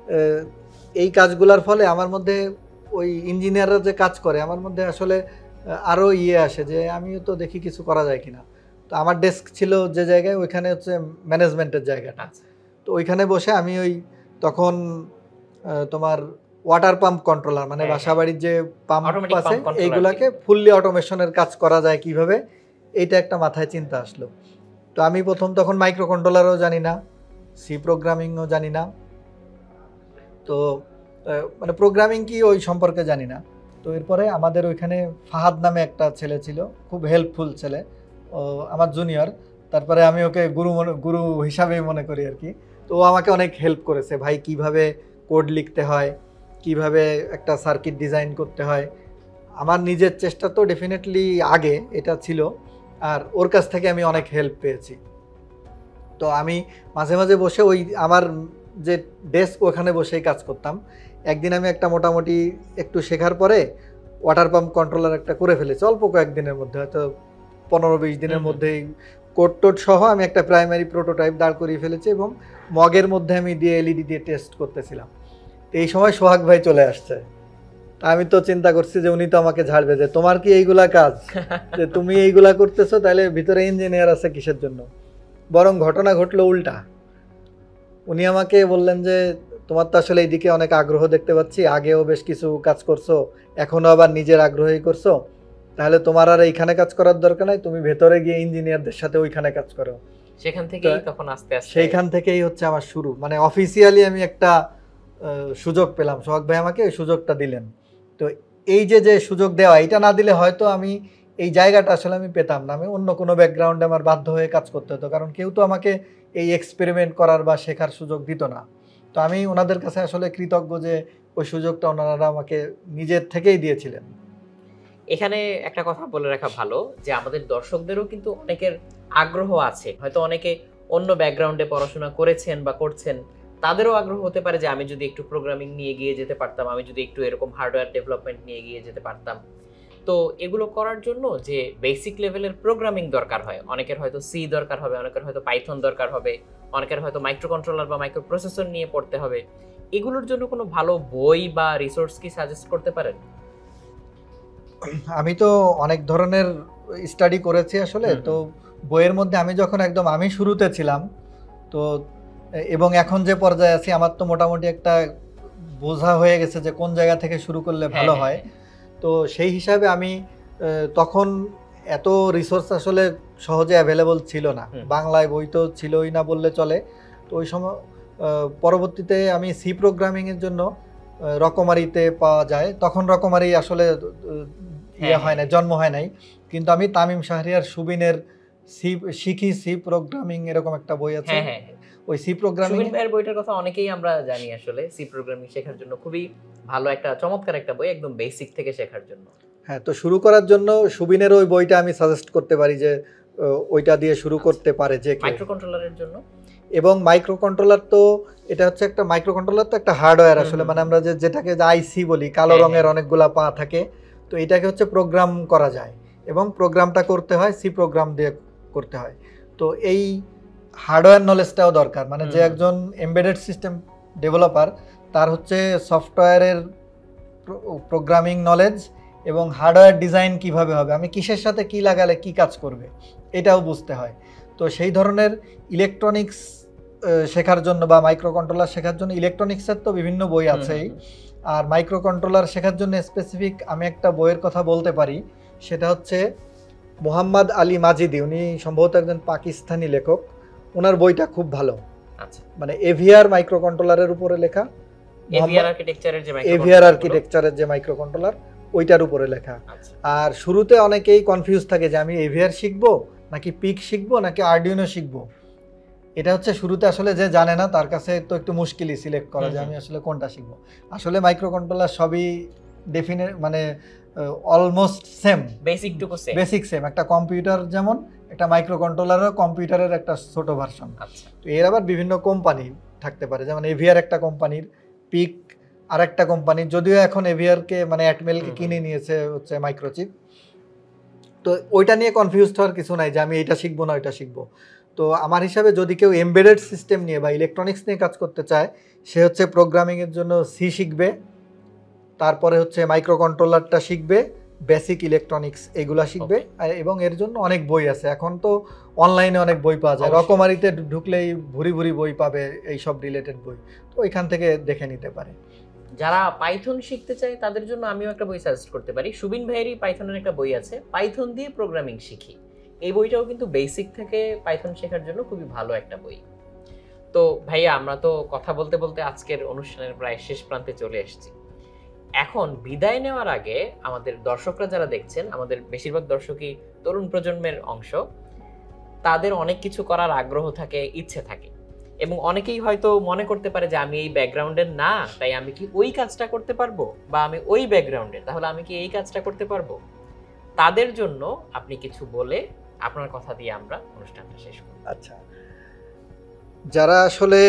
এই কাজগুলোর ফলে আমার মধ্যে ওই ইঞ্জিনিয়াররা যে কাজ করে, আমার মধ্যে আসলে আরও আসে যে আমিও তো দেখি কিছু করা যায় কিনা। তো আমার ডেস্ক ছিল যে জায়গায়, ওইখানে হচ্ছে ম্যানেজমেন্টের জায়গাটা। তো ওইখানে বসে আমি ওই তখন তোমার ওয়াটার পাম্প কন্ট্রোলার মানে বাসাবাড়ির যে পাম্প আছে এইগুলাকে ফুললি অটোমেশনের কাজ করা যায় কিভাবে, এইটা একটা মাথায় চিন্তা আসলো। তো আমি প্রথম তখন মাইক্রো কন্ট্রোলারও জানি না, সি প্রোগ্রামিংও জানি না, তো মানে প্রোগ্রামিং কি ওই সম্পর্কে জানি না। তো এরপরে আমাদের ওইখানে ফাহাদ নামে একটা ছেলে ছিল, খুব হেল্পফুল ছেলে, ও আমার জুনিয়র, তারপরে আমি ওকে গুরু হিসাবেই মনে করি আর কি। তো ও আমাকে অনেক হেল্প করেছে, ভাই কিভাবে কোড লিখতে হয়, কিভাবে একটা সার্কিট ডিজাইন করতে হয়। আমার নিজের চেষ্টা তো ডেফিনেটলি আগে এটা ছিল, আর ওর কাছ থেকে আমি অনেক হেল্প পেয়েছি। তো আমি মাঝে মাঝে বসে ওই আমার যে ডেস্ক ওখানে বসেই কাজ করতাম। একদিন আমি একটা মোটামুটি একটু শেখার পরে ওয়াটার পাম্প কন্ট্রোলার একটা করে ফেলেছি অল্প কয়েকদিনের মধ্যে, হয়তো 15-20 দিনের মধ্যেই কোড টোড সহ আমি একটা প্রাইমারি প্রোটোটাইপ দাঁড় করিয়ে ফেলেছি এবং মগের মধ্যে আমি দিয়ে এলইডি দিয়ে টেস্ট করতেছিলাম। তো এই সময় সোহাগ ভাই চলে আসছে। আমি তো চিন্তা করছি যে উনি তো আমাকে ঝাড়বে, যে তোমার কি এইগুলা কাজ, যে তুমি এইগুলা করতেছো, তাহলে ভিতরে ইঞ্জিনিয়ার আছে কিসের জন্য। বরং ঘটনা ঘটলো উল্টা। উনি আমাকে বললেন যে তোমার তো আসলে এইদিকে অনেক আগ্রহ দেখতে পাচ্ছি, আগেও বেশ কিছু কাজ করছো, এখনো আবার নিজের আগ্রহই করছো, তাহলে তোমার আর এইখানে কাজ করার দরকার নাই, তুমি ভেতরে গিয়ে ইঞ্জিনিয়ারদের সাথে ওইখানে কাজ করো। সেখান থেকেই তখন আস্তে আস্তে সেইখান থেকেই হচ্ছে আমার শুরু, মানে অফিসিয়ালি আমি একটা সুযোগ পেলাম, সোহাগ ভাই আমাকে এই সুযোগটা দিলেন। তো এই যে সুযোগ দেওয়া, এটা না দিলে হয়তো আমি এই জায়গাটা আসলে আমি পেতাম না, আমি অন্য কোনো ব্যাকগ্রাউন্ডে আমার বাধ্য হয়ে কাজ করতে হতো, কারণ কেউ তো আমাকে এই এক্সপেরিমেন্ট করার বা শেখার সুযোগ দিত না। তো আমি ওনাদের কাছে আসলে কৃতজ্ঞ যে ওই সুযোগটা ওনারা আমাকে নিজের থেকেই দিয়েছিলেন। এখানে একটা কথা বলে রাখা ভালো যে আমাদের দর্শকদেরও কিন্তু অনেকের আগ্রহ আছে, হয়তো অনেকে অন্য ব্যাকগ্রাউন্ডে পড়াশোনা করেছেন বা করছেন, তাদেরও আগ্রহ হতে পারে যে আমি যদি একটু প্রোগ্রামিং নিয়ে গিয়ে যেতে পারতাম, আমি যদি একটু এরকম হার্ডওয়্যার ডেভেলপমেন্ট নিয়ে গিয়ে যেতে পারতাম। তো এগুলো করার জন্য যে বেসিক লেভেলের প্রোগ্রামিং দরকার হয়, অনেকের হয়তো সি দরকার হবে, অনেকের হয়তো পাইথন দরকার হবে, অনেকের হয়তো মাইক্রো কন্ট্রোলার বা মাইক্রো প্রসেসর নিয়ে পড়তে হবে। এগুলোর জন্য কোনো ভালো বই বা রিসোর্স কি সাজেস্ট করতে পারেন? আমি তো অনেক ধরনের স্টাডি করেছি আসলে। তো বইয়ের মধ্যে আমি যখন একদম আমি শুরুতে ছিলাম, তো এবং এখন যে পর্যায়ে আছি, আমার তো মোটামুটি একটা বোঝা হয়ে গেছে যে কোন জায়গা থেকে শুরু করলে ভালো হয়। তো সেই হিসাবে আমি তখন এত রিসোর্স আসলে সহজে অ্যাভেলেবল ছিল না, বাংলায় বই তো ছিলই না বললে চলে। তো ওই সময় পরবর্তীতে আমি সি প্রোগ্রামিংয়ের জন্য রকমারিতে পাওয়া যায়, তখন রকমারি আসলে হয় না, জন্ম হয় নাই, কিন্তু আমি তামিম শাহরিয়ার সুবিনের শিখি সি প্রোগ্রামিং এরকম একটা বই আছে, ওই সি প্রোগ্রামিং এর বইটার কথা অনেকেই আমরা জানি। আসলে সি প্রোগ্রামিং শেখার জন্য খুবই ভালো একটা চমৎকার একটা বই, একদম বেসিক থেকে শেখার জন্য। হ্যাঁ, তো শুরু করার জন্য সুবিনের ওই বইটা আমি সাজেস্ট করতে পারি যে ওইটা দিয়ে শুরু করতে পারে যে মাইক্রো কন্ট্রোলারের জন্য। এবং মাইক্রো কন্ট্রোলার তো এটা হচ্ছে একটা মাইক্রো কন্ট্রোলার তো একটা হার্ডওয়্যার আসলে, মানে আমরা যেটাকে আইসি বলি, কালো রঙের অনেকগুলা পা থাকে, তো এটাকে হচ্ছে প্রোগ্রাম করা যায় এবং প্রোগ্রামটা করতে হয় সি প্রোগ্রাম দিয়ে করতে হয়। তো এই হার্ডওয়্যার নলেজটাও দরকার, মানে যে একজন এমবেডেড সিস্টেম ডেভেলপার তার হচ্ছে সফটওয়্যারের প্রোগ্রামিং নলেজ এবং হার্ডওয়্যার ডিজাইন কিভাবে হবে, আমি কিসের সাথে কি লাগালে কি কাজ করবে, এটাও বুঝতে হয়। তো সেই ধরনের ইলেকট্রনিক্স শেখার জন্য বা মাইক্রো কন্ট্রোলার শেখার জন্য ইলেকট্রনিক্সের তো বিভিন্ন বই আছেই, আর মাইক্রো কন্ট্রোলার শেখার জন্য স্পেসিফিক আমি একটা বইয়ের কথা বলতে পারি, সেটা হচ্ছে মোহাম্মদ আলী মাজিদি, উনি সম্ভবত একজন পাকিস্তানি লেখক, ওনার বইটা খুব ভালো। আচ্ছা, মানে এভিআর মাইক্রো কন্ট্রোলারের উপরে লেখা, এভিআর আর্কিটেকচারের যে মাইক্রো কন্ট্রোলার ওইটার উপরে লেখা। আর শুরুতে অনেকেই কনফিউজ থাকে যে আমি এভিআর শিখবো নাকি পিক শিখবো নাকি আরডুইনো শিখবো। এটা হচ্ছে শুরুতে আসলে যে জানে না তার কাছে তো একটু মুশকিলই সিলেক্ট করা যে আমি আসলে কোনটা শিখবো। আসলে মাইক্রো কন্ট্রোলার সবই ডেফিনেট মানে অলমোস্ট সেম, বেসিক সেম। একটা কম্পিউটার যেমন, একটা মাইক্রো কন্ট্রোলারও কম্পিউটারের একটা ছোট ভার্সন। তো এর আবার বিভিন্ন কোম্পানি থাকতে পারে, যেমন এভিআর একটা কোম্পানির, পিক আর একটা কোম্পানি, যদিও এখন এভিআরকে মানে অ্যাটমেলকে কিনে নিয়েছে হচ্ছে মাইক্রোচিপ। তো ওইটা নিয়ে কনফিউজড হওয়ার কিছু নাই যে আমি এটা শিখবো না ওইটা শিখবো। তো আমার হিসাবে যদি কেউ এমবেডেড সিস্টেম নিয়ে বা ইলেকট্রনিক্স নিয়ে কাজ করতে চায়, সে হচ্ছে প্রোগ্রামিংয়ের জন্য সি শিখবে, তারপরে হচ্ছে মাইক্রো কন্ট্রোলারটা শিখবে, বেসিক ইলেকট্রনিক্স এগুলা শিখবে এবং এর জন্য অনেক বই আছে। এখন তো অনলাইনে অনেক বই পাওয়া যায়, রকমারিতে ঢুকলেই ভুরি ভুরি বই পাবে এই সব রিলেটেড বই, তো ওইখান থেকে দেখে নিতে পারে। যারা পাইথন শিখতে চায় তাদের জন্য আমিও একটা বই সাজেস্ট করতে পারি। সুবিন ভাইয়েরই পাইথনের একটা বই আছে, পাইথন দিয়ে প্রোগ্রামিং শিখি। এই বইটাও কিন্তু বেসিক থেকে পাইথন শেখার জন্য খুবই ভালো একটা বই। তো ভাইয়া, আমরা তো কথা বলতে বলতে আজকের অনুষ্ঠানের প্রায় শেষ প্রান্তে চলে এসেছি। এখন বিদায় নেওয়ার আগে আমাদের দর্শকরা যারা দেখছেন, আমাদের বেশিরভাগ দর্শকই তরুণ প্রজন্মের অংশ, তাদের অনেক কিছু করার আগ্রহ থাকে, ইচ্ছে থাকে, এবং অনেকেই হয়তো মনে করতে পারে যে আমি এই ব্যাকগ্রাউন্ডের না, তাই আমি কি ওই কাজটা করতে পারবো, বা আমি ওই ব্যাকগ্রাউন্ডের, তাহলে আমি কি এই কাজটা করতে পারবো। তাদের জন্য আপনি কিছু বলে আপনার কথা দিয়ে আমরা অনুষ্ঠানটা শেষ করব। আচ্ছা, যারা আসলে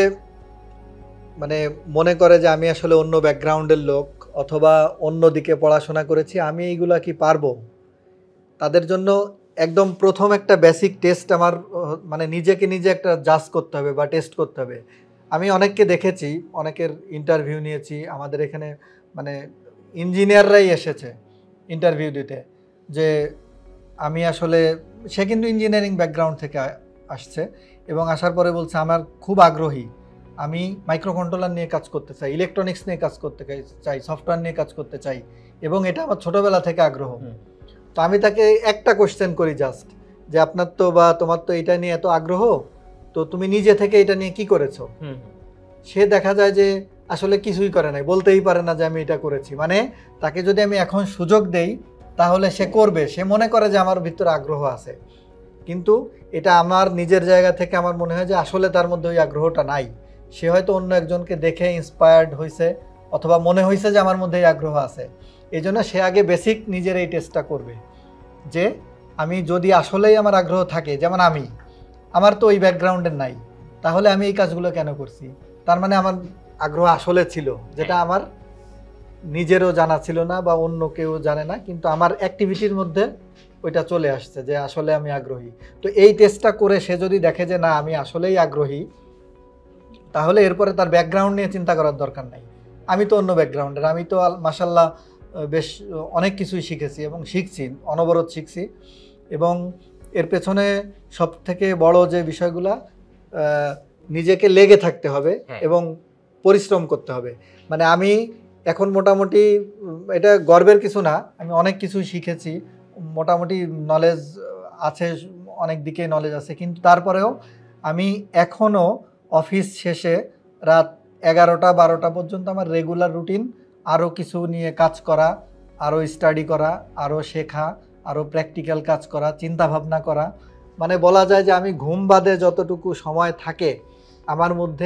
মানে মনে করে যে আমি আসলে অন্য ব্যাকগ্রাউন্ডের লোক অথবা অন্য দিকে পড়াশোনা করেছি, আমি এইগুলা কি পারবো, তাদের জন্য একদম প্রথম একটা বেসিক টেস্ট আমার মানে নিজেকে নিজে একটা জাজ করতে হবে বা টেস্ট করতে হবে। আমি অনেককে দেখেছি, অনেকের ইন্টারভিউ নিয়েছি, আমাদের এখানে মানে ইঞ্জিনিয়াররাই এসেছে ইন্টারভিউ দিতে, যে আমি আসলে, সে কিন্তু ইঞ্জিনিয়ারিং ব্যাকগ্রাউন্ড থেকে আসছে এবং আসার পরে বলছে আমার খুব আগ্রহী, আমি মাইক্রো কন্ট্রোলার নিয়ে কাজ করতে চাই, ইলেকট্রনিক্স নিয়ে কাজ করতে চাই, সফটওয়্যার নিয়ে কাজ করতে চাই, এবং এটা আমার ছোটোবেলা থেকে আগ্রহ। তো আমি তাকে একটা কোশ্চেন করি জাস্ট, যে আপনার তো বা তোমার তো এটা নিয়ে এত আগ্রহ, তো তুমি নিজে থেকে এটা নিয়ে কি করেছো। সে দেখা যায় যে আসলে কিছুই করে নাই, বলতেই পারে না যে আমি এটা করেছি। মানে তাকে যদি আমি এখন সুযোগ দেই তাহলে সে করবে, সে মনে করে যে আমার ভিতরে আগ্রহ আছে, কিন্তু এটা আমার নিজের জায়গা থেকে আমার মনে হয় যে আসলে তার মধ্যে ওই আগ্রহটা নাই। সে হয়তো অন্য একজনকে দেখে ইন্সপায়ার্ড হয়েছে অথবা মনে হয়েছে যে আমার মধ্যে এই আগ্রহ আছে, এই জন্য সে আগে বেসিক নিজের এই টেস্টটা করবে যে আমি যদি আসলেই আমার আগ্রহ থাকে, যেমন আমার তো ওই ব্যাকগ্রাউন্ডের নাই, তাহলে আমি এই কাজগুলো কেন করছি, তার মানে আমার আগ্রহ আসলে ছিল, যেটা আমার নিজেরও জানা ছিল না বা অন্য কেউ জানে না, কিন্তু আমার অ্যাক্টিভিটির মধ্যে ওইটা চলে আসছে যে আসলে আমি আগ্রহী। তো এই টেস্টটা করে সে যদি দেখে যে না আমি আসলেই আগ্রহী, তাহলে এরপরে তার ব্যাকগ্রাউন্ড নিয়ে চিন্তা করার দরকার নাই। আমি তো অন্য ব্যাকগ্রাউন্ডের, আমি তো মাশাআল্লাহ বেশ অনেক কিছুই শিখেছি এবং শিখছি, অনবরত শিখছি, এবং এর পেছনে সব থেকে বড় যে বিষয়গুলা, নিজেকে লেগে থাকতে হবে এবং পরিশ্রম করতে হবে। মানে আমি এখন মোটামুটি, এটা গর্বের কিছু না, আমি অনেক কিছুই শিখেছি, মোটামুটি নলেজ আছে, অনেক দিকে নলেজ আছে, কিন্তু তারপরেও আমি এখনও অফিস শেষে রাত 11টা-12টা পর্যন্ত আমার রেগুলার রুটিন আরও কিছু নিয়ে কাজ করা, আরও স্টাডি করা, আরও শেখা, আরও প্র্যাকটিক্যাল কাজ করা, চিন্তা ভাবনা করা। মানে বলা যায় যে আমি ঘুম বাদে যতটুকু সময় থাকে আমার মধ্যে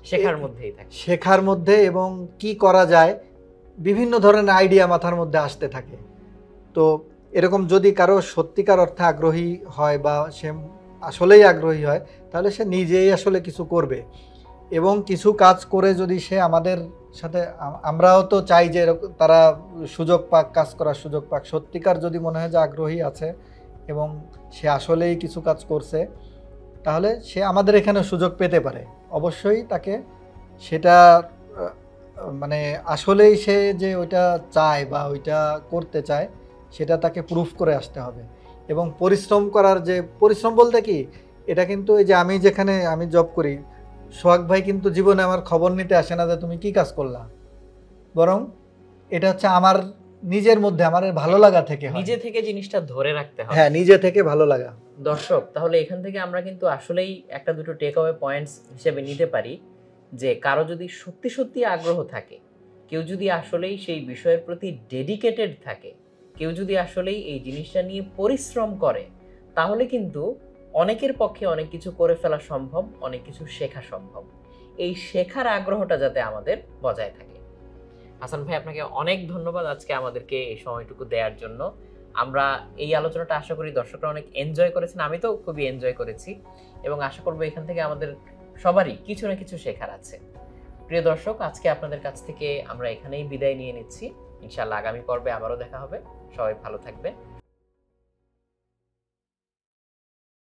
শেখার মধ্যে এবং কি করা যায় বিভিন্ন ধরনের আইডিয়া মাথার মধ্যে আসতে থাকে। তো এরকম যদি কারো সত্যিকার অর্থে আগ্রহী হয় বা সে আসলেই আগ্রহী হয়, তাহলে সে নিজেই আসলে কিছু করবে, এবং কিছু কাজ করে যদি সে আমাদের সাথে, আমরাও তো চাই যে তারা সুযোগ পাক, কাজ করার সুযোগ পাক। সত্যিকার যদি মনে হয় যে আগ্রহী আছে এবং সে আসলেই কিছু কাজ করছে, তাহলে সে আমাদের এখানে সুযোগ পেতে পারে। অবশ্যই তাকে সেটা মানে আসলেই সে যে ওইটা চায় বা ওইটা করতে চায় সেটা তাকে প্রুফ করে আসতে হবে। এবং পরিশ্রম করার, যে পরিশ্রম বলতে কি, এটা কিন্তু এই যে আমি যেখানে আমি জব করি, সোহাগ ভাই কিন্তু জীবনে আমার খবর নিতে আসে না যে তুমি কি কাজ করলা, বরং এটা হচ্ছে আমার নিজের মধ্যে আমার ভালো লাগা থেকে, নিজে থেকে জিনিসটা ধরে রাখতে হবে। হ্যাঁ, নিজে থেকে ভালো লাগা। দর্শক, তাহলে এখান থেকে আমরা কিন্তু আসলেই একটা দুটো টেক অ্যাওয়ে পয়েন্টস হিসেবে নিতে পারি যে কারো যদি সত্যি সত্যি আগ্রহ থাকে, কেউ যদি আসলেই সেই বিষয়ের প্রতি ডেডিকেটেড থাকে, কেউ যদি আসলেই এই জিনিসটা নিয়ে পরিশ্রম করে, তাহলে কিন্তু অনেকের পক্ষে অনেক কিছু করে ফেলা সম্ভব, অনেক কিছু শেখা সম্ভব। এই শেখার আগ্রহটা যাতে আমাদের বজায় থাকে। হাসান ভাই, আপনাকে অনেক ধন্যবাদ আজকে আমাদেরকে এই সময়টুকু দেওয়ার জন্য। আমরা এই আলোচনাটা আশা করি দর্শকরা অনেক এনজয় করেছেন, আমি তো খুবই এনজয় করেছি, এবং আশা করবো এখান থেকে আমাদের সবারই কিছু না কিছু শেখার আছে। প্রিয় দর্শক, আজকে আপনাদের কাছ থেকে আমরা এখানেই বিদায় নিয়ে নিচ্ছি। ইনশাআল্লাহ আগামী পর্বে আবারও দেখা হবে। সবাই ভালো থাকবেন।